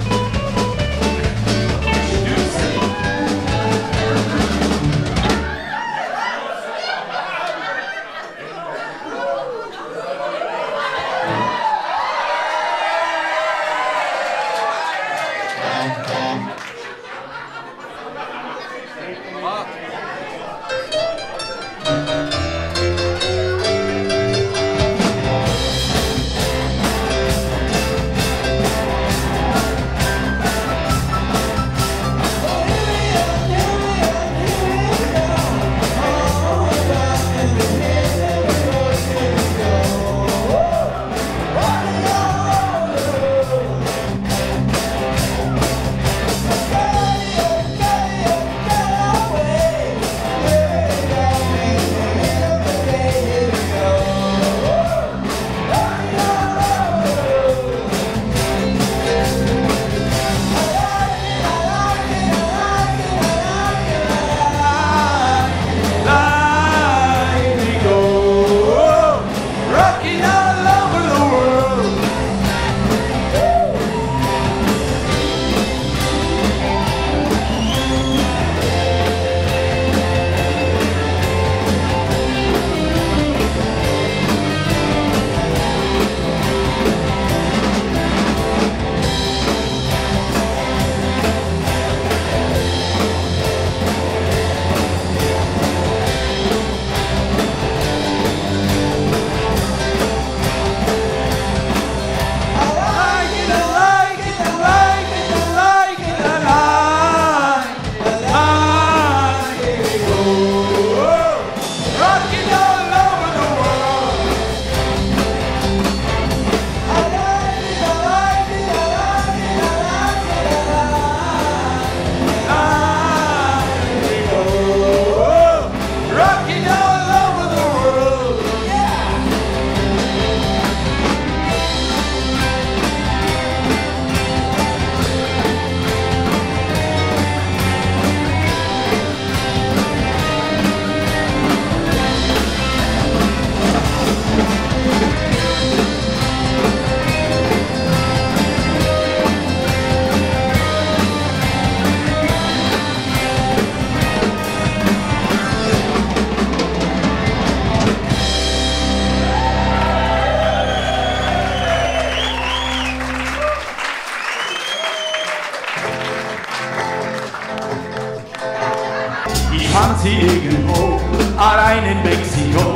fand sie irgendwo, allein in Mexiko.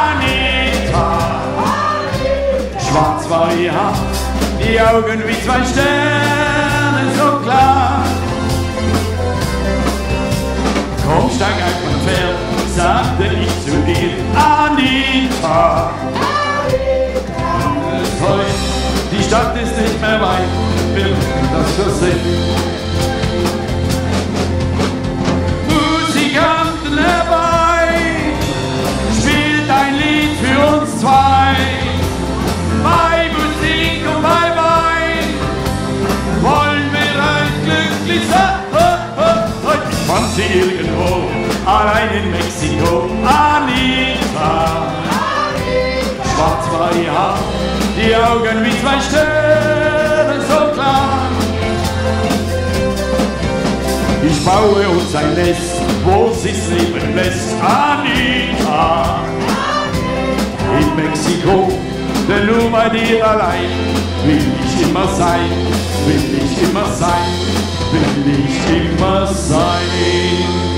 Anita, schwarz war ihr Haar, die Augen wie zwei Sterne, so klar. Komm, steig auf mein Pferd, sagte ich zu ihr, Anita. Die Stadt ist nicht mehr weit, wir müssen das schon sehen. Musikanten herbei, spielt ein Lied für uns zwei. Bei Musik und bei Wein wollen wir ein glücklich sein. Ich fand sie irgendwo, allein in Mexiko, Anita. Schwarz war ihr Haar, die Augen wie zwei Sterne, so klar. Ich baue uns ein Nest, wo sie's leben lässt, Anita. In Mexiko, denn nur bei dir allein will ich immer sein, will ich immer sein, will ich immer sein.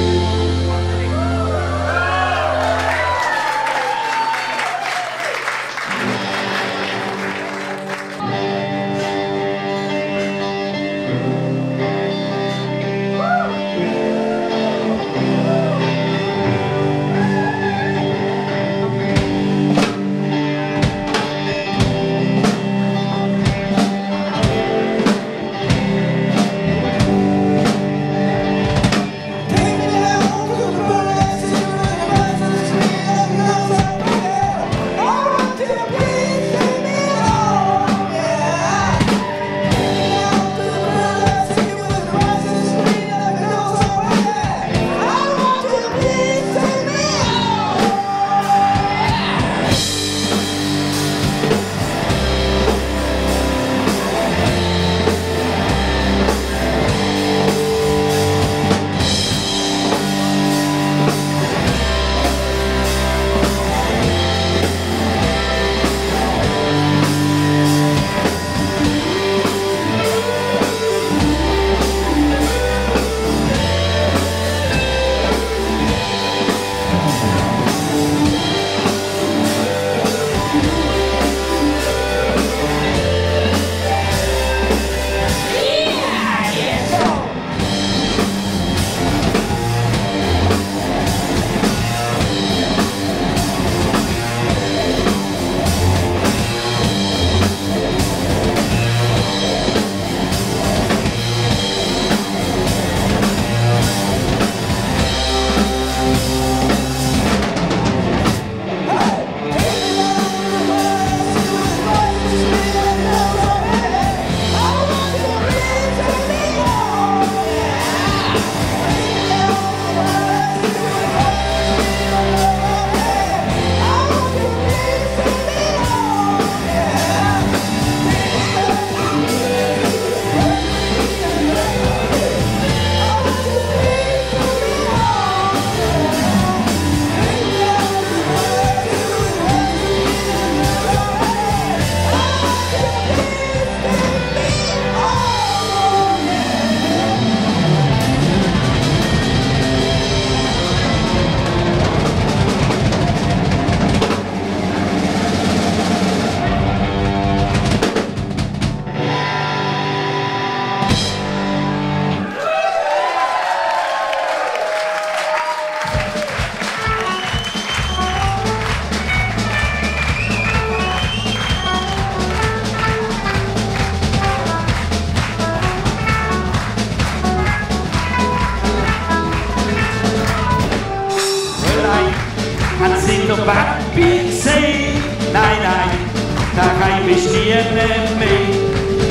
der Papi gesehen. Nein, nein, daheim ist nie mehr.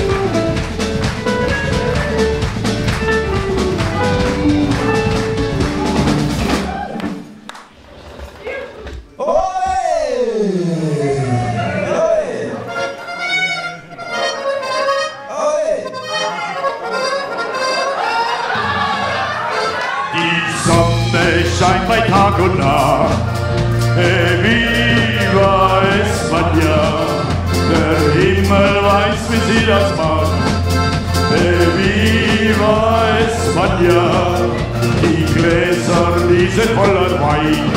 Scheint bei Tag und Nacht, viva España, der Himmel weiß, wie sie das macht, viva España, die Gläser, die sind voller Wein,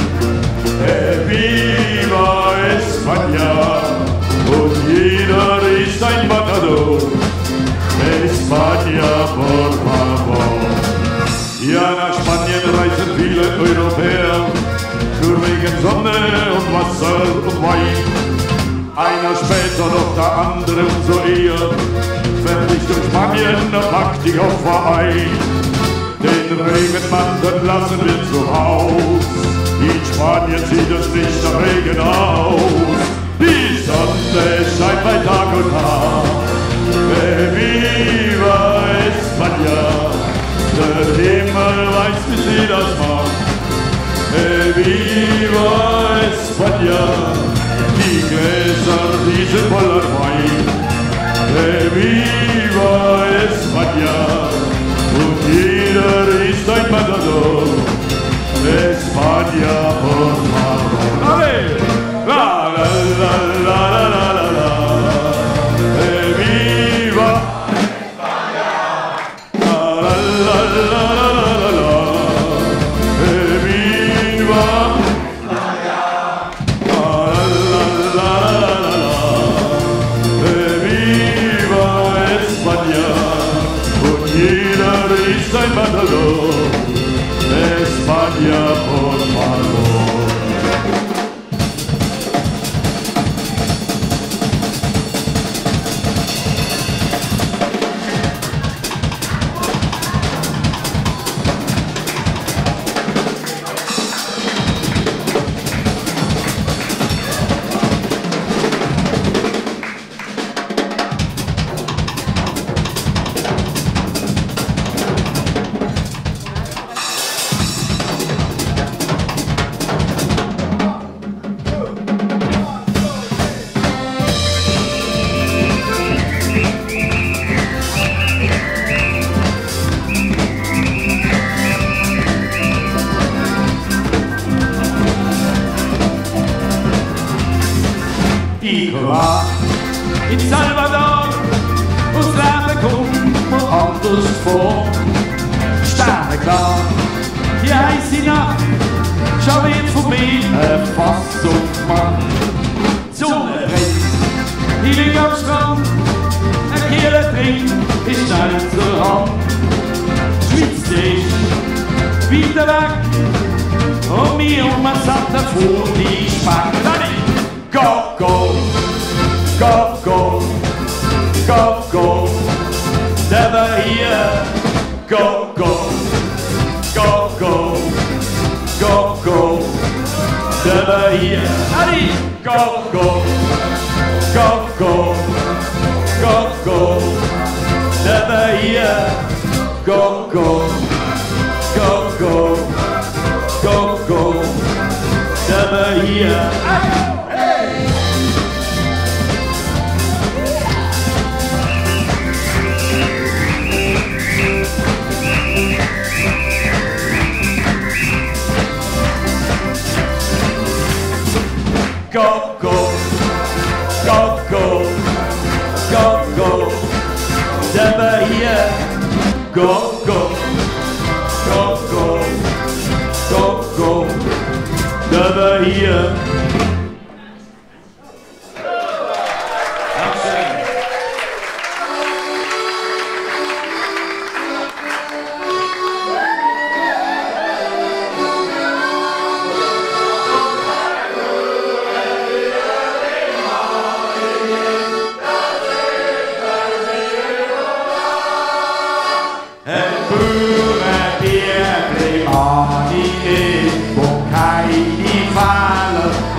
viva España, und jeder ist ein Matador, España, por favor. Ja, nach Spanien reisen viele Europäer, nur wegen Sonne und Wasser und Wein. Einer später, doch der andere umso eher, fertig durch Spanien, packt die Koffer ein. Den Regenmantel lassen wir zu Haus, in Spanien sieht es nicht nach Regen aus. Die Sonne scheint bei Tag und Nacht, viva España. Der Himmel weiß, wie sie das macht. Viva España, die Gläser, die sind voller Wein. Viva España, und jeder ist ein Matador. España, por favor. Alle! La la la la la la la. Viva ein Matador, España, por favor. Ich war in Salvador, und das Leben kommt mir anders vor. Sterne klar, die heiße Nacht, schau wird von mir fast und Mann. Die Sonne brennt, ich lieg am Strand, ein Kieler trinkt, ist schnell zur Hand. Die Schweiz ist weiter weg, und mir um ein satter vor die Spanne. Go, go, go, go, go, go, never here. Go, go, go, go, go, go, never here. Allez, go, go, go, go, go, go, never here. Go, go, go, go, go, go, never here. Go, go, go, go, go, go, never here. Go, go, go, go, go, go, never here. Eppure dietro i mani, boccai di falo.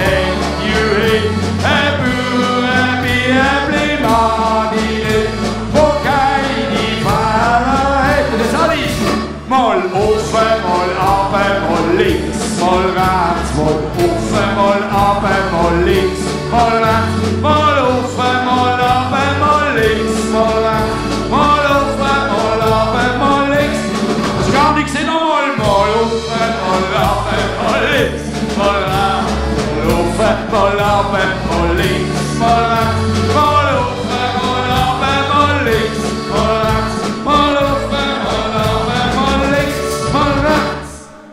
mal auf, mal ab, mal links, mal rechts, mal auf, mal ab, mal links, mal rechts, mal auf, mal ab, mal links, mal rechts, mal auf, mal ab, mal links. Das ist gar nichts, nochmal, mal auf, mal ab, mal links, mal rechts, mal auf, mal ab, mal links, mal rechts, mal auf, mal ab, mal links, mal rechts, mal auf, mal ab, mal links, mal rechts.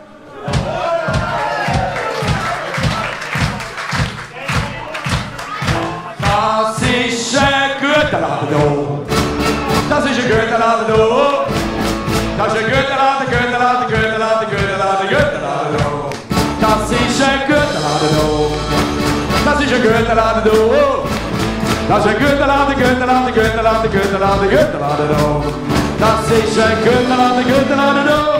Das ist ein guter Laden da. Das ist ein guter Laden da. Das ist ein guter Laden, guter Laden, guter Laden, guter Laden, guter Laden da. Das ist ein guter Laden da. Das ist ein guter Laden da. Das ist ein guter Laden, guter Laden, guter Laden, guter Laden, guter Laden da. Das ist ein guter Laden, guter Laden da.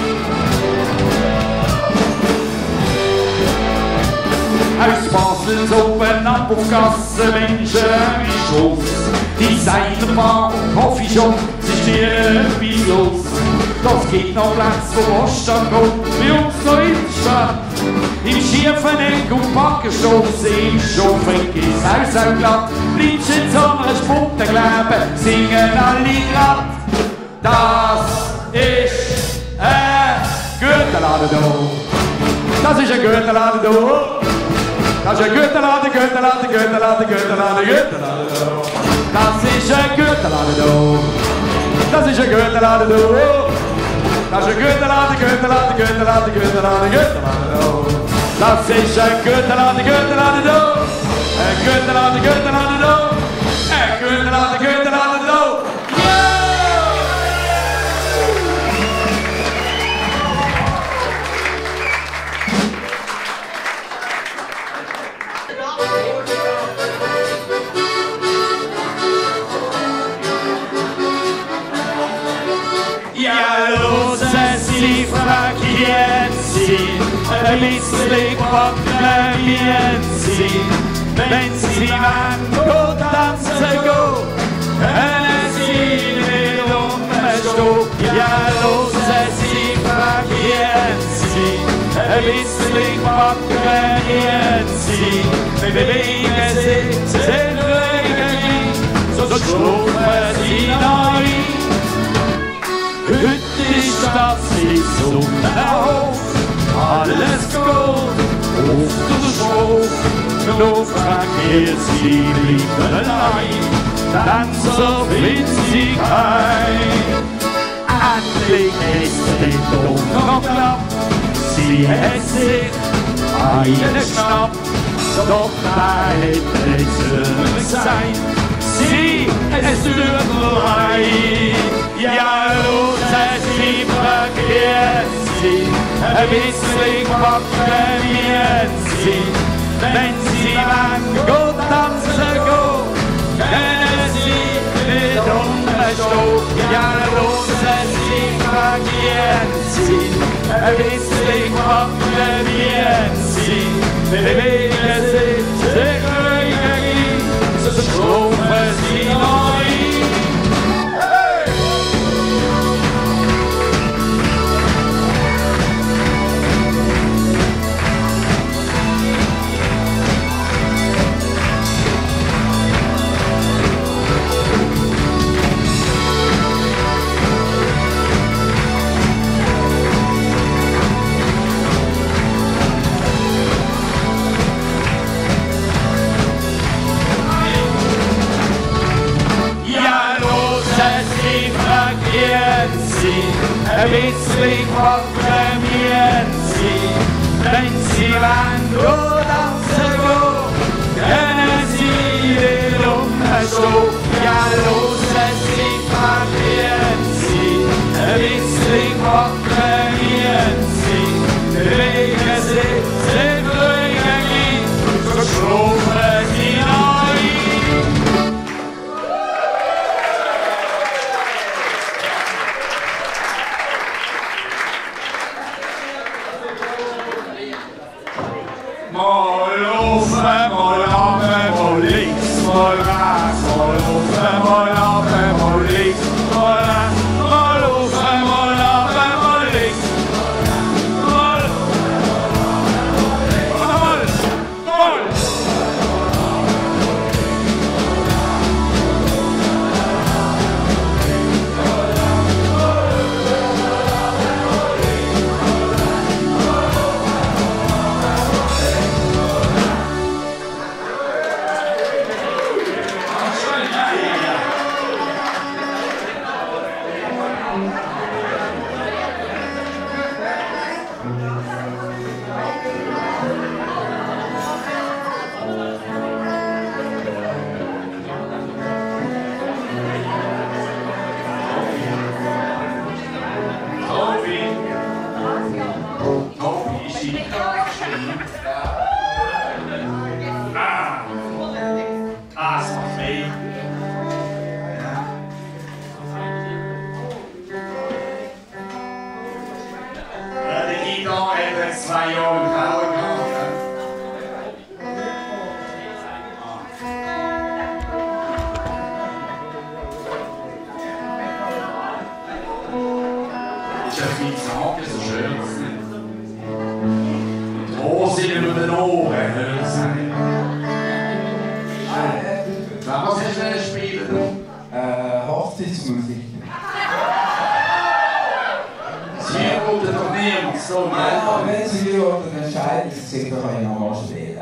Aus Basels oben ab auf Gasse, Menschen im Schoss. Die Seitenbahn und Coffeeshop, sie stehen etwas los. Das gibt noch Platz, wo Ostern kommt, bei uns noch in der Stadt. Im schiefen Eck und Backenstoss, im Stoffeck ist Haus auch glatt. Bleibst in so einer Spunte kleben, singen alle grad. Das ist ein guter Laden da. Das ist ein guter Laden da. Das ist ein guter Laden, guter Laden, guter Laden, guter Laden, guter Laden da. Das ist ein guter Laden da. Das ist ein guter Laden da. Das ist ein guter Laden, guter Laden, guter Laden, guter Laden, guter Laden da. Das ist ein guter Laden, guter Laden da. Ein guter Laden, guter Laden da. Ein guter Laden, guter Laden da. Sie fragieren Sie, ein bisschen quadramieren Sie. Wenn Sie wollen, tanzen gehen, können Sie nicht umstehen. Ja, hören Sie, fragieren Sie, ein bisschen quadramieren Sie. Bewegen Sie, sind ruhig, so schlafen Sie noch ein. Heute ist das so auf, alles gut, auf der Straße, nur fragiert sie lieber allein, dann so will sie kein. Endlich ist der Ton noch knapp, sie hat sich einen geschnappt, doch da hätte es sein, sie, es tut nur ein. Ja, hören Sie, fragieren Sie, ein bisschen quadramieren Sie. Wenn Sie wollen, tanzen gehen, können Sie nicht umstehen. Ja, hören Sie, fragieren Sie, ein bisschen quadramieren Sie. Bewegen Sie, sich ruhig, so schlafen Sie noch ein. Ein bisschen quadramieren Sie, wenn Sie wollen, tanzen gehen, können Sie nicht umstehen. Ja, hören Sie, fragieren Sie, ein bisschen quadramieren Sie, bewegen Sie, sind ruhig, so schlafen Sie noch ein. Mal auf, mal ab, mal links, mal rechts, mal auf, mal ab, mal links, mal rechts, mal auf, mal ab, mal Tobi ist in das macht weh. Die Gitarre hat jetzt 2 Jahre im Keller gehabt. Ist ja viel zu sagen, so schön ist es nicht. Die Hose über den Ohren, hört es sein. Was hast du denn gespielt? Hochzeitsmusik. Sie wollten doch niemand so, Ja, wenn Sie jemanden entscheiden, dann kann ich nochmal spielen.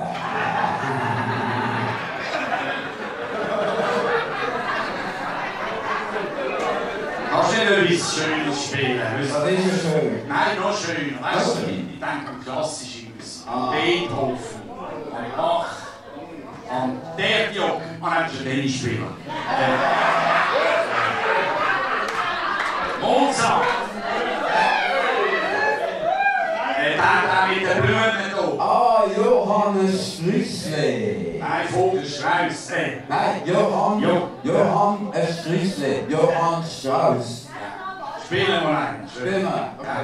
Kannst du nicht etwas Schönes spielen? Das ist ja schön. Nein, noch schöner. Weißt du, ich denke an klassische Musik. An Beethoven, an Bach, an der Jock, an einen Tennisspieler. Mozart. Der mit den Blumen hier. Ah, Johannes Strüssle. Nein, Vogelstrauß. Nein, Johann Strüssle. Johann Strauss. Spielen wir einen. Spielen wir. Okay.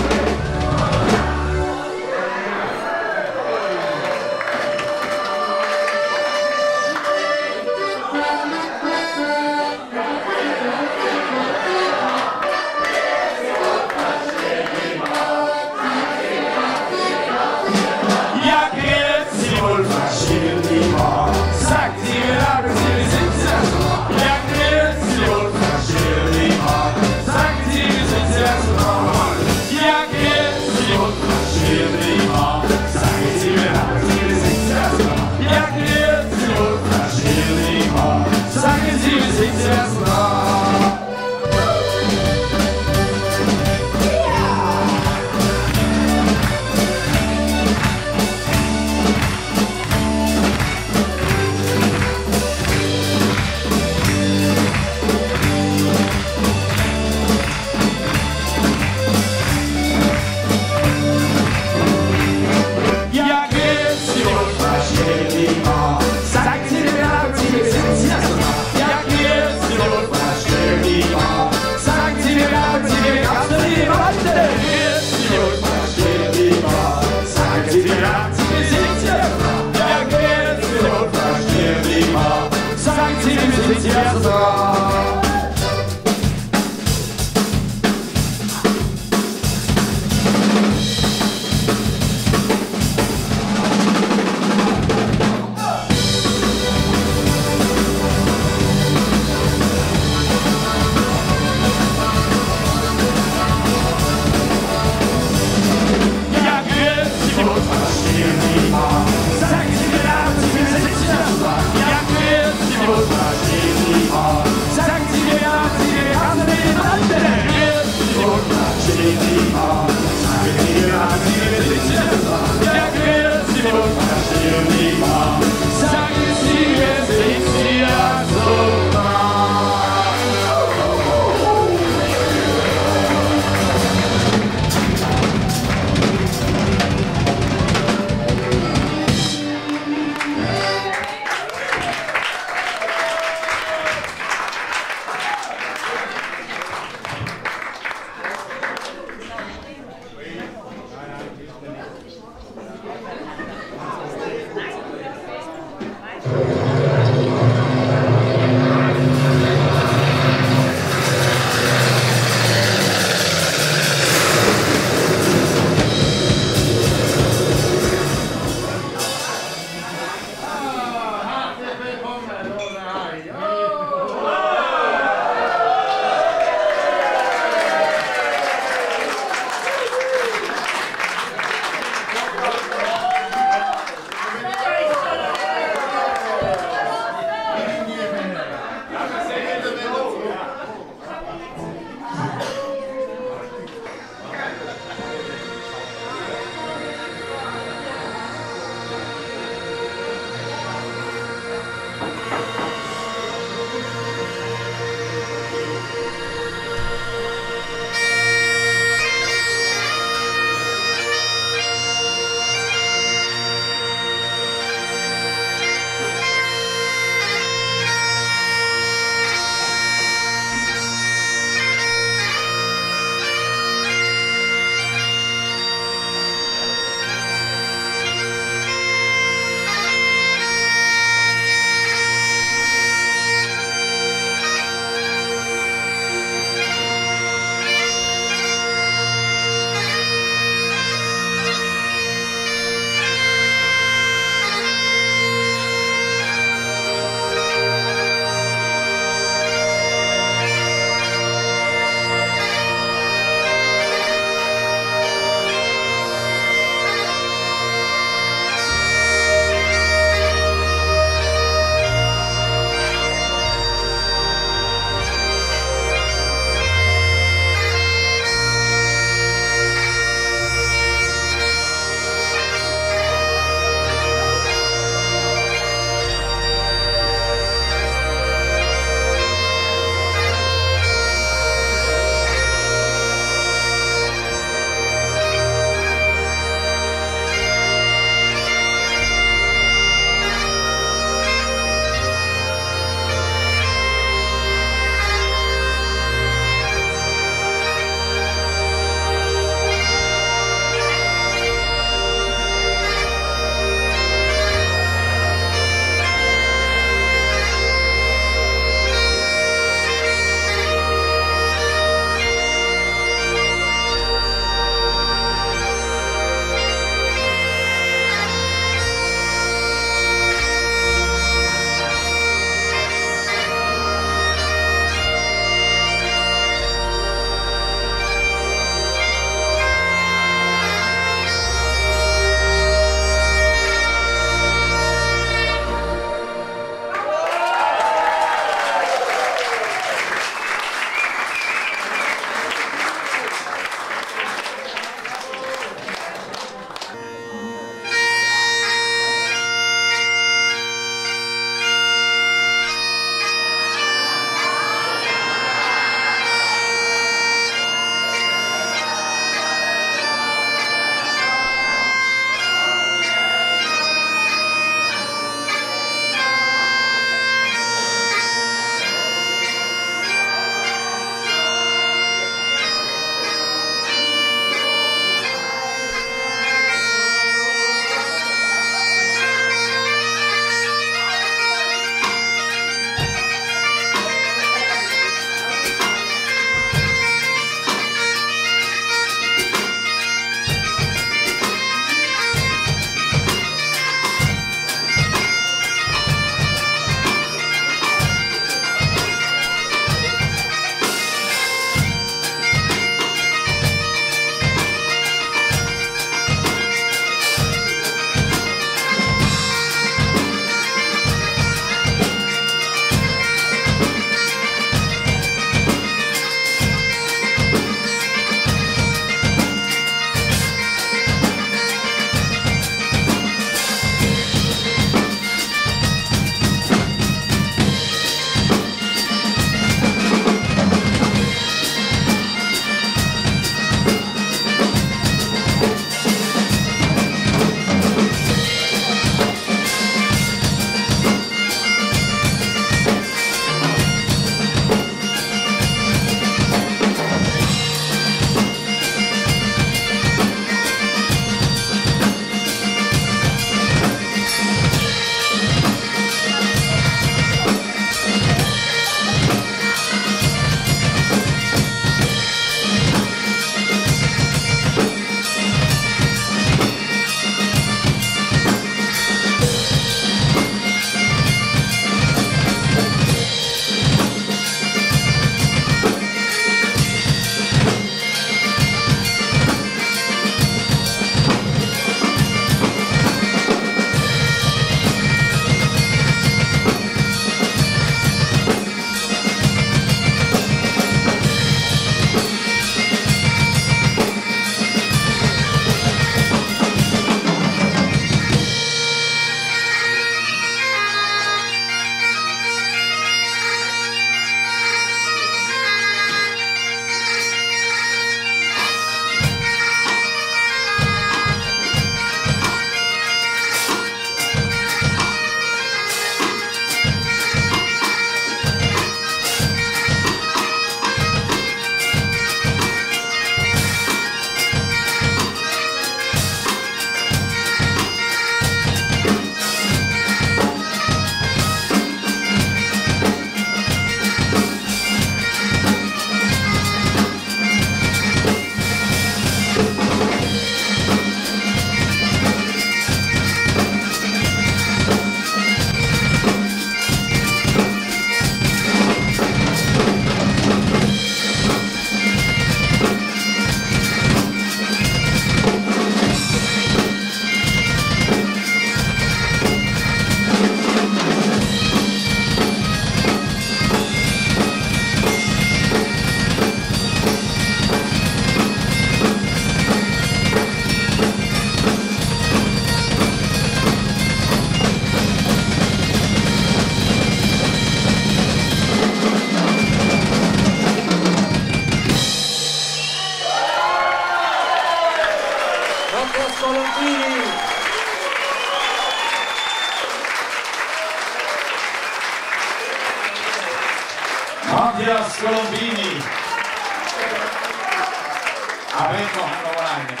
Aber jetzt machen wir noch einen.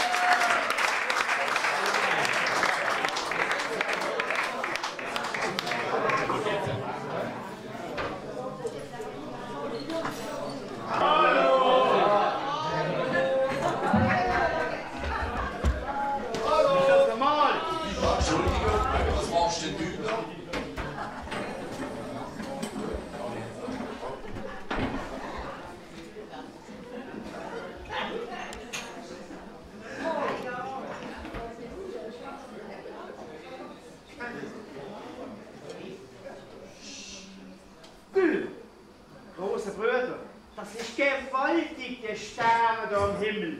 Großer Bruder, das ist gewaltig, die Sterne da am Himmel.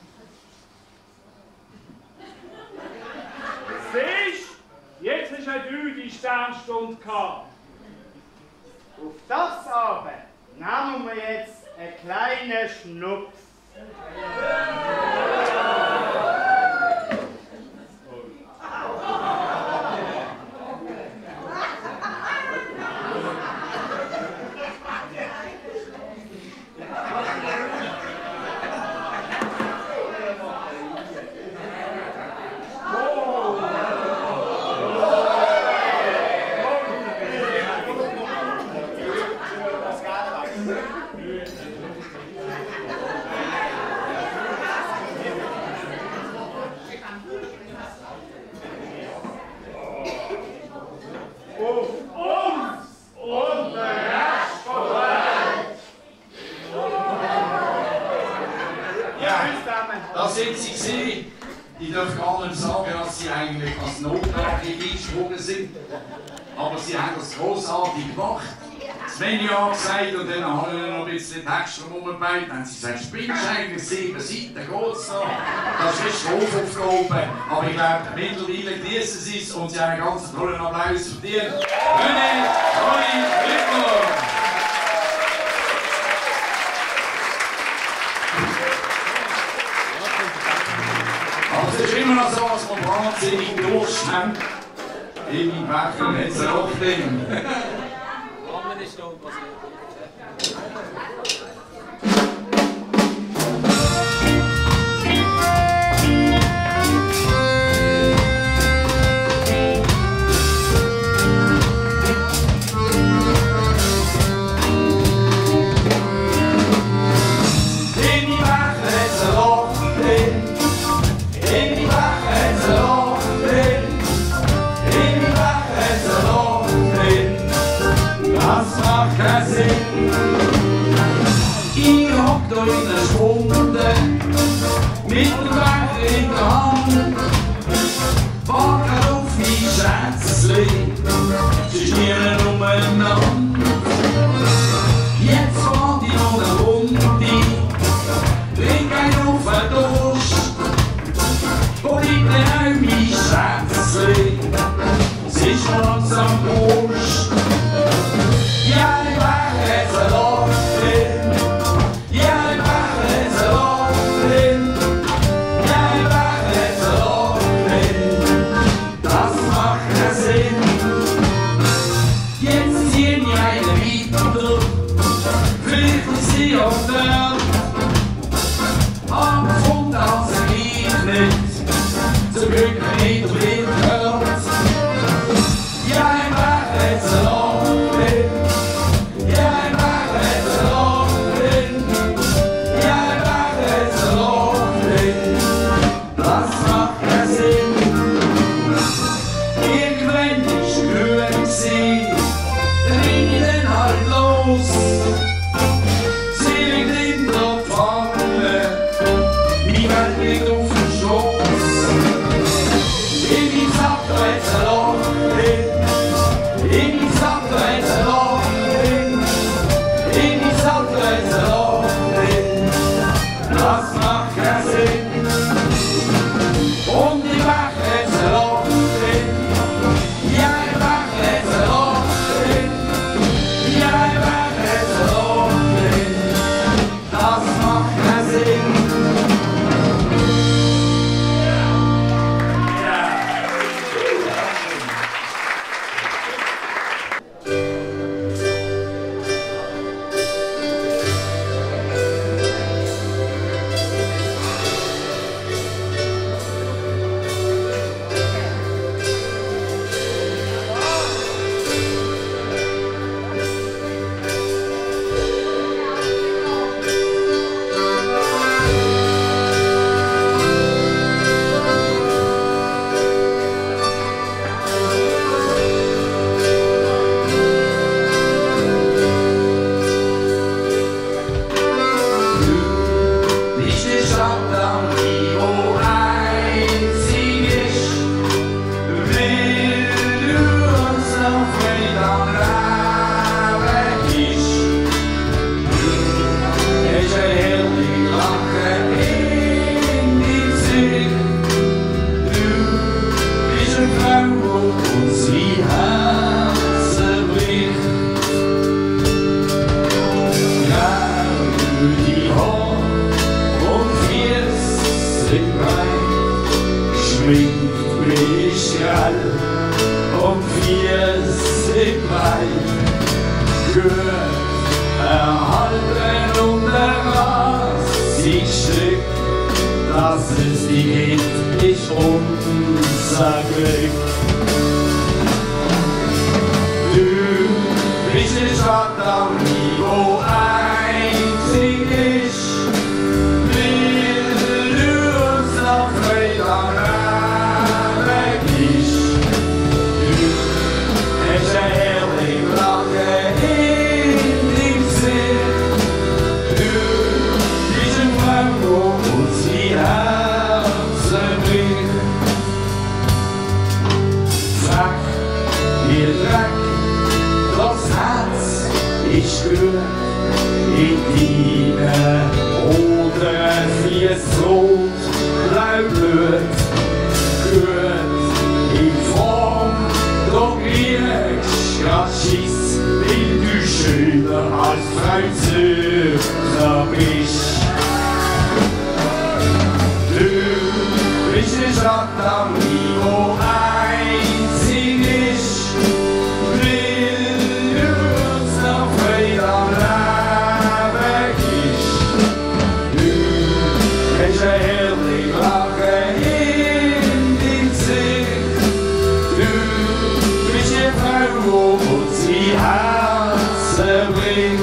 Siehst du, jetzt hast auch du die Sternstunde gehabt. Auf das aber nehmen wir jetzt einen kleinen Schnups. Da sind sie gesehen. Ich darf gar nicht sagen, dass sie eigentlich als Notlage eingesprungen sind. Aber sie haben das großartig gemacht. Sven ja gesagt und dann habe ich noch ein bisschen Text rumgebaut. Dann haben sie gesagt, spinnst du eigentlich 7 Seiten, geht's noch? Das ist Strafaufgabe. Aber ich glaube, mittlerweile genießen sie es und sie haben einen ganz tollen Applaus verdient. René, Ronny, Rüttler! Es ist immer noch so, dass wir wahnsinnig Durst haben. In Becher hat es auch drin. Ich hock da in der Stunde mit dem Becher in der Hand, warte auf mein Schätzli, sie schmieren umeinander. Jetzt fahrt ich noch eine Runde, trink ein auf den Durst, wo liegt denn auch mein Schätzli, sie ist schon langsam Wurst. Ja, ich mache jetzt ein Loch drin. Ja, ich mache jetzt ein Loch drin. Ja, ich mache jetzt ein Loch drin. Das macht keinen Sinn. Jetzt zieh ich eine weiter. Vielleicht ist sie auch dort. Aber von das gleich nicht. Zum Glück nicht drin gehört. Ja, ich mache jetzt ein Loch drin. Ich Haar und Füße sind breit, schminkt mich grell und Füße sind breit. Gut erhalten und errast sich Stück, dass es die gibt, ist unser Glück. Du bist die Stadt am Niveau einzig ist, will du uns noch Freude am Leben gibst. Du hast ein herrlich Lachen in deinem Gesicht. Du bist ein Mann, wo uns die Herzen bricht. Frag wie Dreck, das Herz ist gut in deinen Augen fließt rot, blau Blut. Gut in Form, doch kriegst grad Schiss, weil du schöner als Frau Zürcher bist. Du bist die Stadt am Niveau einzig ist, Herzen bringt.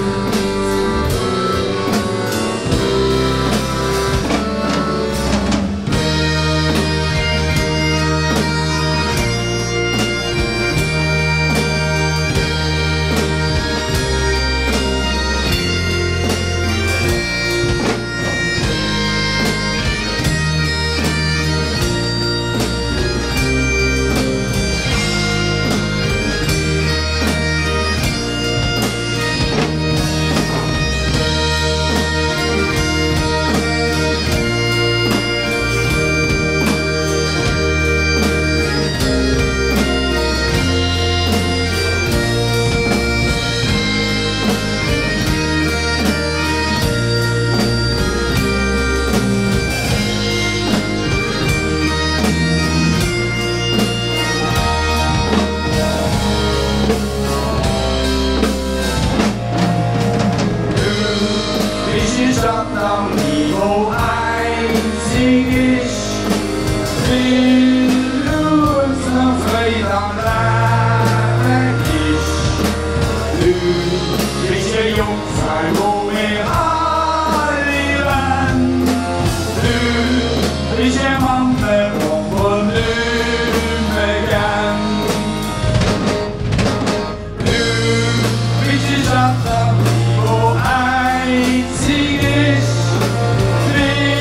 Stadt am Niveau einzig ist,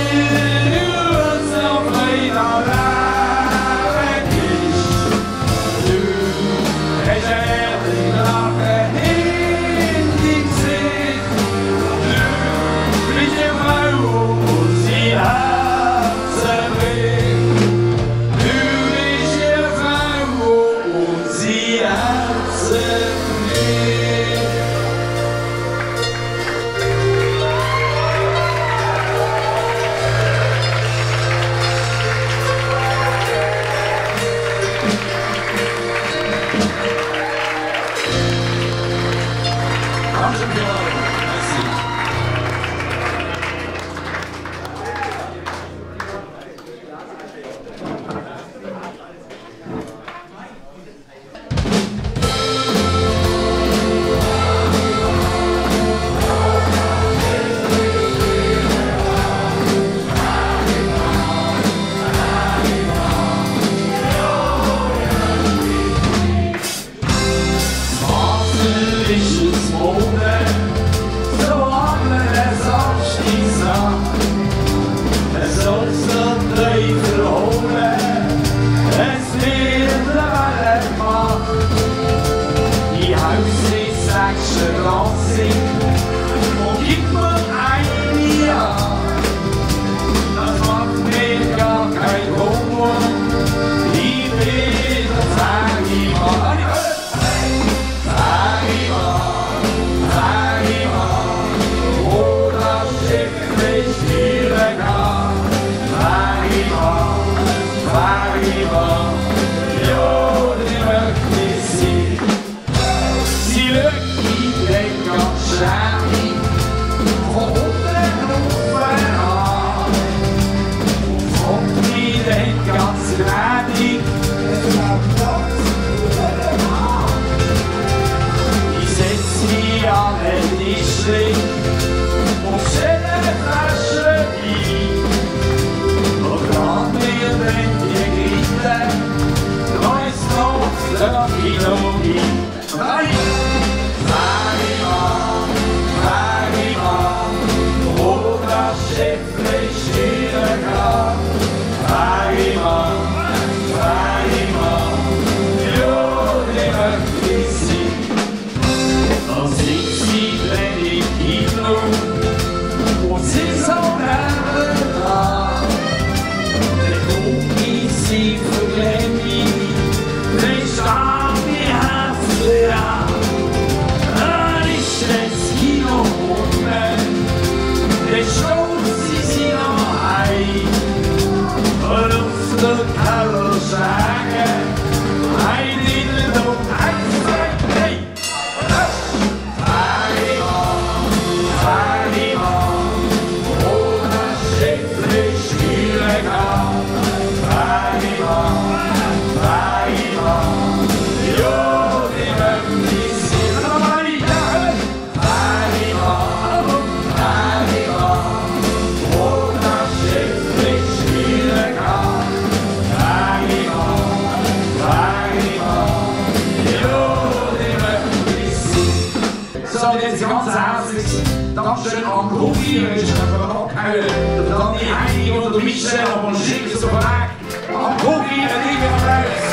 Dankeschön an Kofi, ich habe noch keine. Dann die Heidi oder Michel, aber ein schickes Verlag. An Kofi, ein lieber Applaus.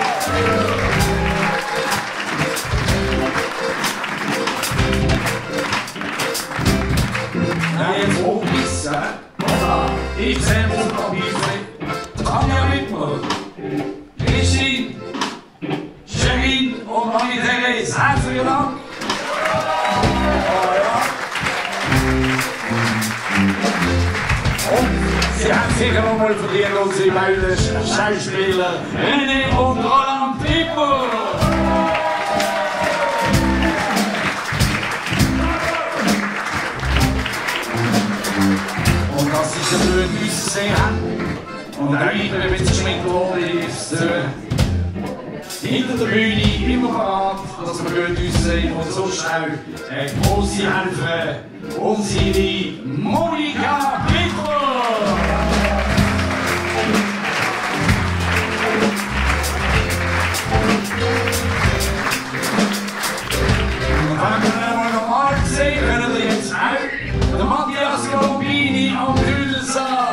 Ja, jetzt Profis, ja. Ich selber Profis. Tanja Wittmer, Christine, Sherin und Marie-Therese, herzlichen Dank. Sie haben sicher noch mal verdient, unsere beiden Schauspieler René und Roland Pippo. Und das ist ein schön, wie Sie sehen haben. Und auch ich bin geschminkt worden, ist hinter der Bühne immer parat, dass wir gut aussehen und sonst auch eine grosse Hilfe, unsere Monika Pippo. Wenn wir einmal normal sehen, können wir jetzt auch den Matthias Galombini am Hüdelsaal.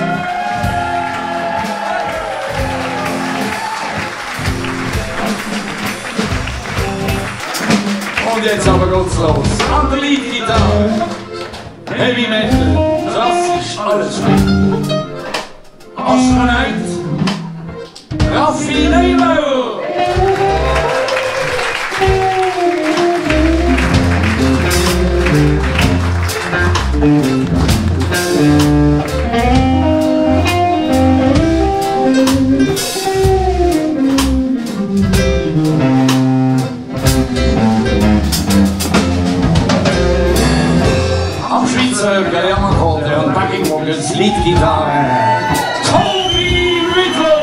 Und jetzt aber geht's los. An der Leadgitarre, Heavy Metal, das ist alles schön. Astronaut, Raffi Neymar. Am Schweizer Gelehrmakorde und Backing Vocals Leadgitarre Tobi Ritter.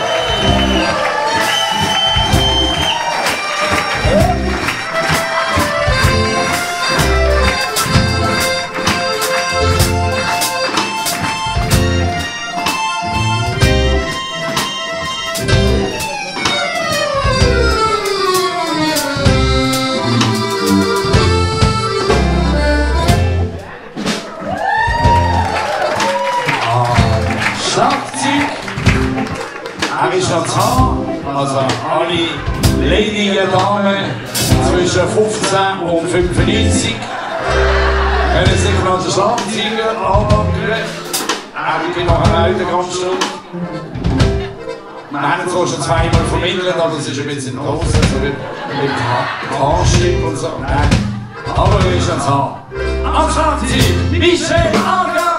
Also alle ledigen Damen zwischen 15 und 95 können sich noch den Schlagzeuger anwandern. Ich bin noch ein alter Grundschule. Wir haben zwar schon zweimal vermittelt, aber es ist ein bisschen groß, also mit Haarschnitt und so. Nein, aber er ist ans Haar. Am Schlagzeug Michel Arga.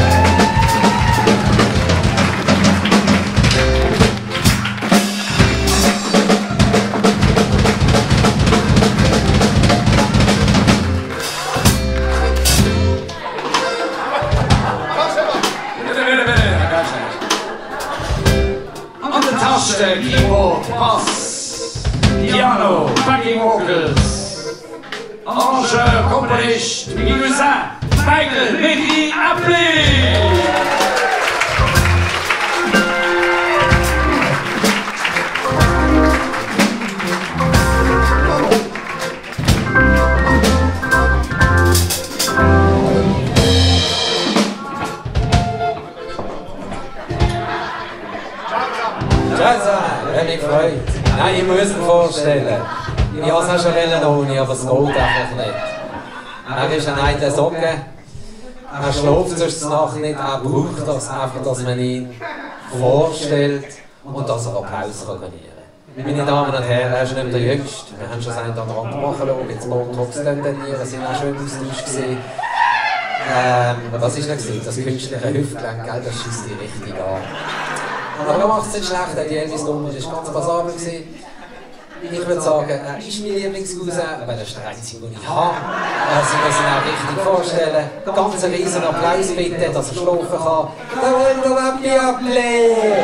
Keyboard, Bass, Piano, Backing Vocals, Arrangeur, Komponist, Cousin, Michael Mickey Appli. Freude. Nein, ich muss mir vorstellen. Ich habe es auch schon ohne, aber es geht einfach nicht. Er ist ein eitler Socken. Er schläft sonst die Nacht nicht. Er braucht das einfach, dass man ihn vorstellt und dass er Applaus organisieren kann. Meine Damen und Herren, er ist nicht der Jüngste. Wir haben schon das eine oder andere machen lassen. Jetzt Botox tendieren, sind auch schön Austausch gewesen. Was war das? Das künstliche Hüftgelenk, gell? Das schießt die richtig an. Aber er macht es nicht schlecht, die Elvis-Nummer war ganz passabel. Ich würde sagen, er ist mein Lieblingscousin, aber er ist der einzige, den ich habe. Sie müssen auch richtig vorstellen. Ganz einen riesen Applaus bitte, dass er schlafen kann. Der Wunderbar-Biablé!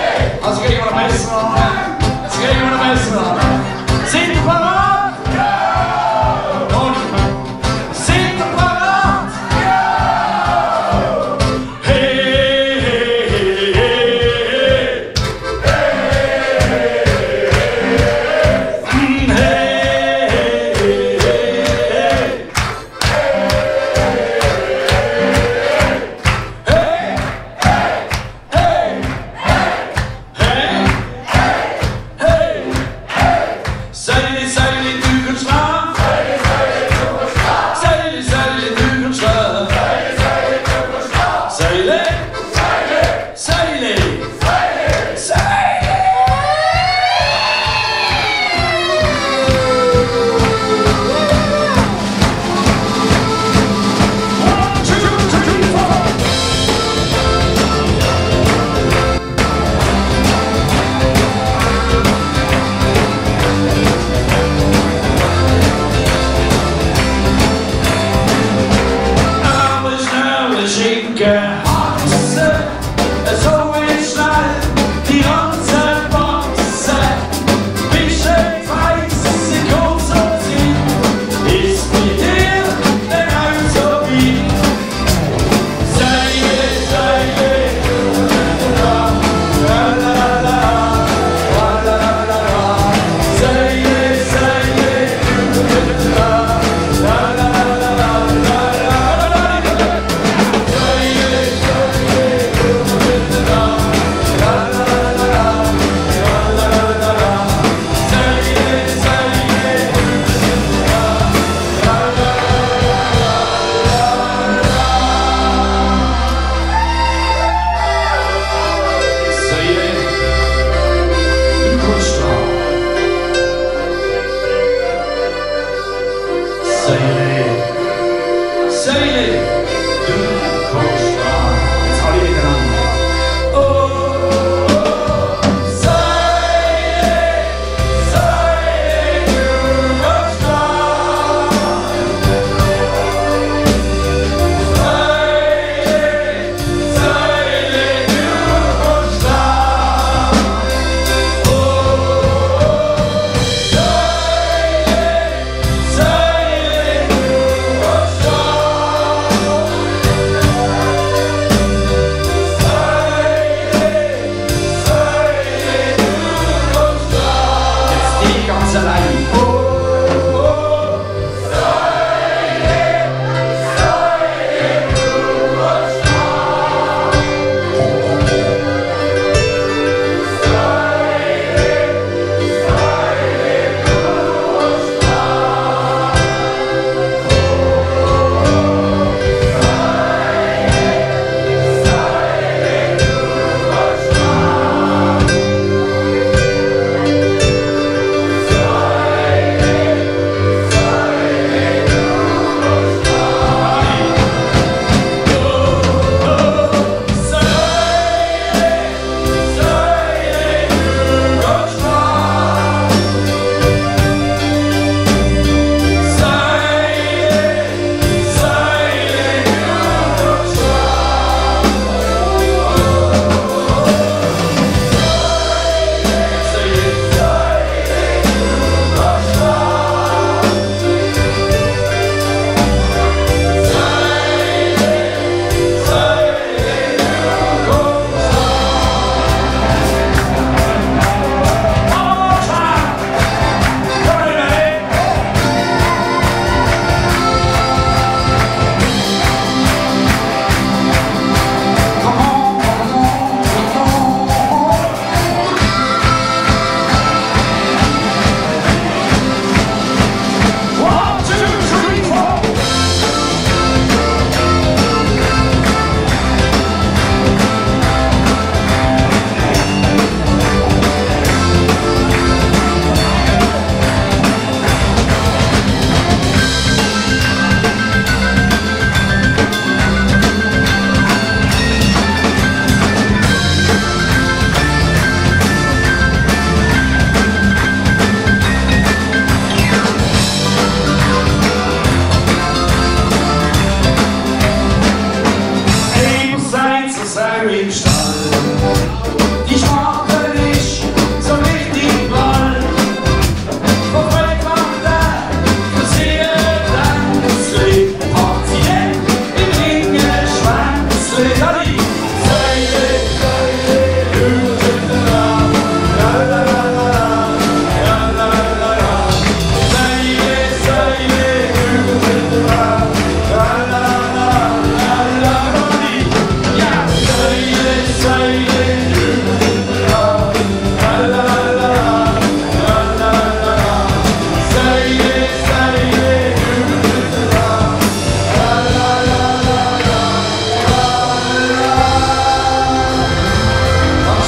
Sind wir bereit? Ja!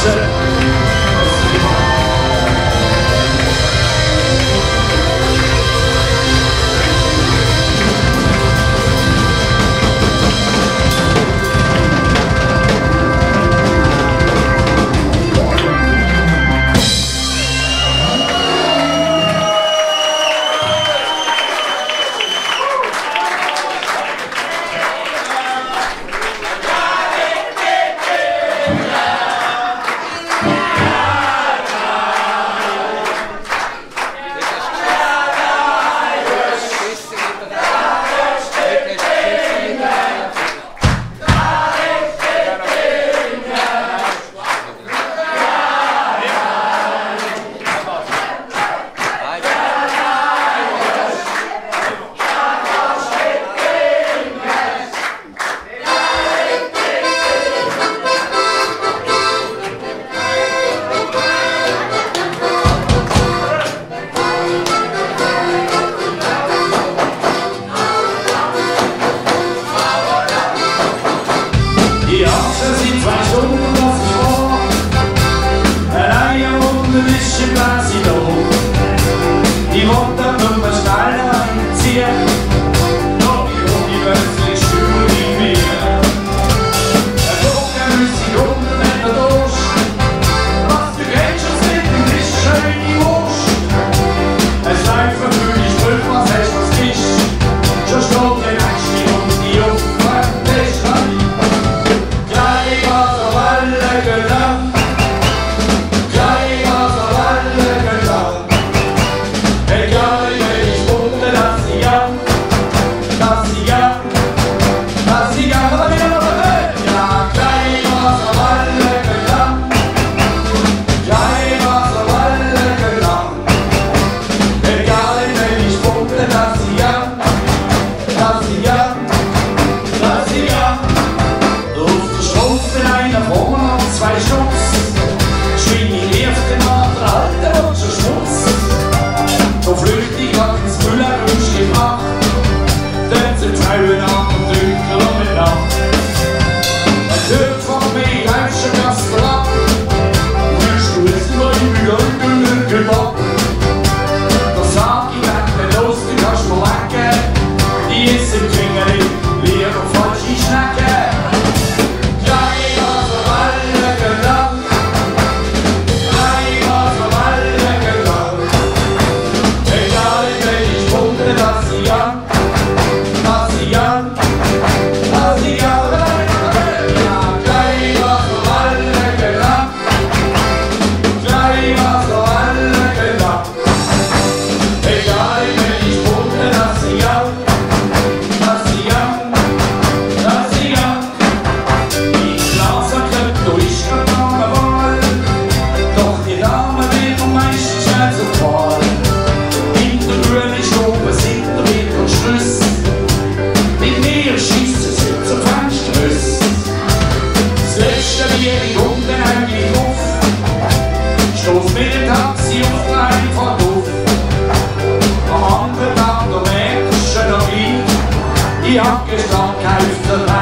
Die Abgestand kauft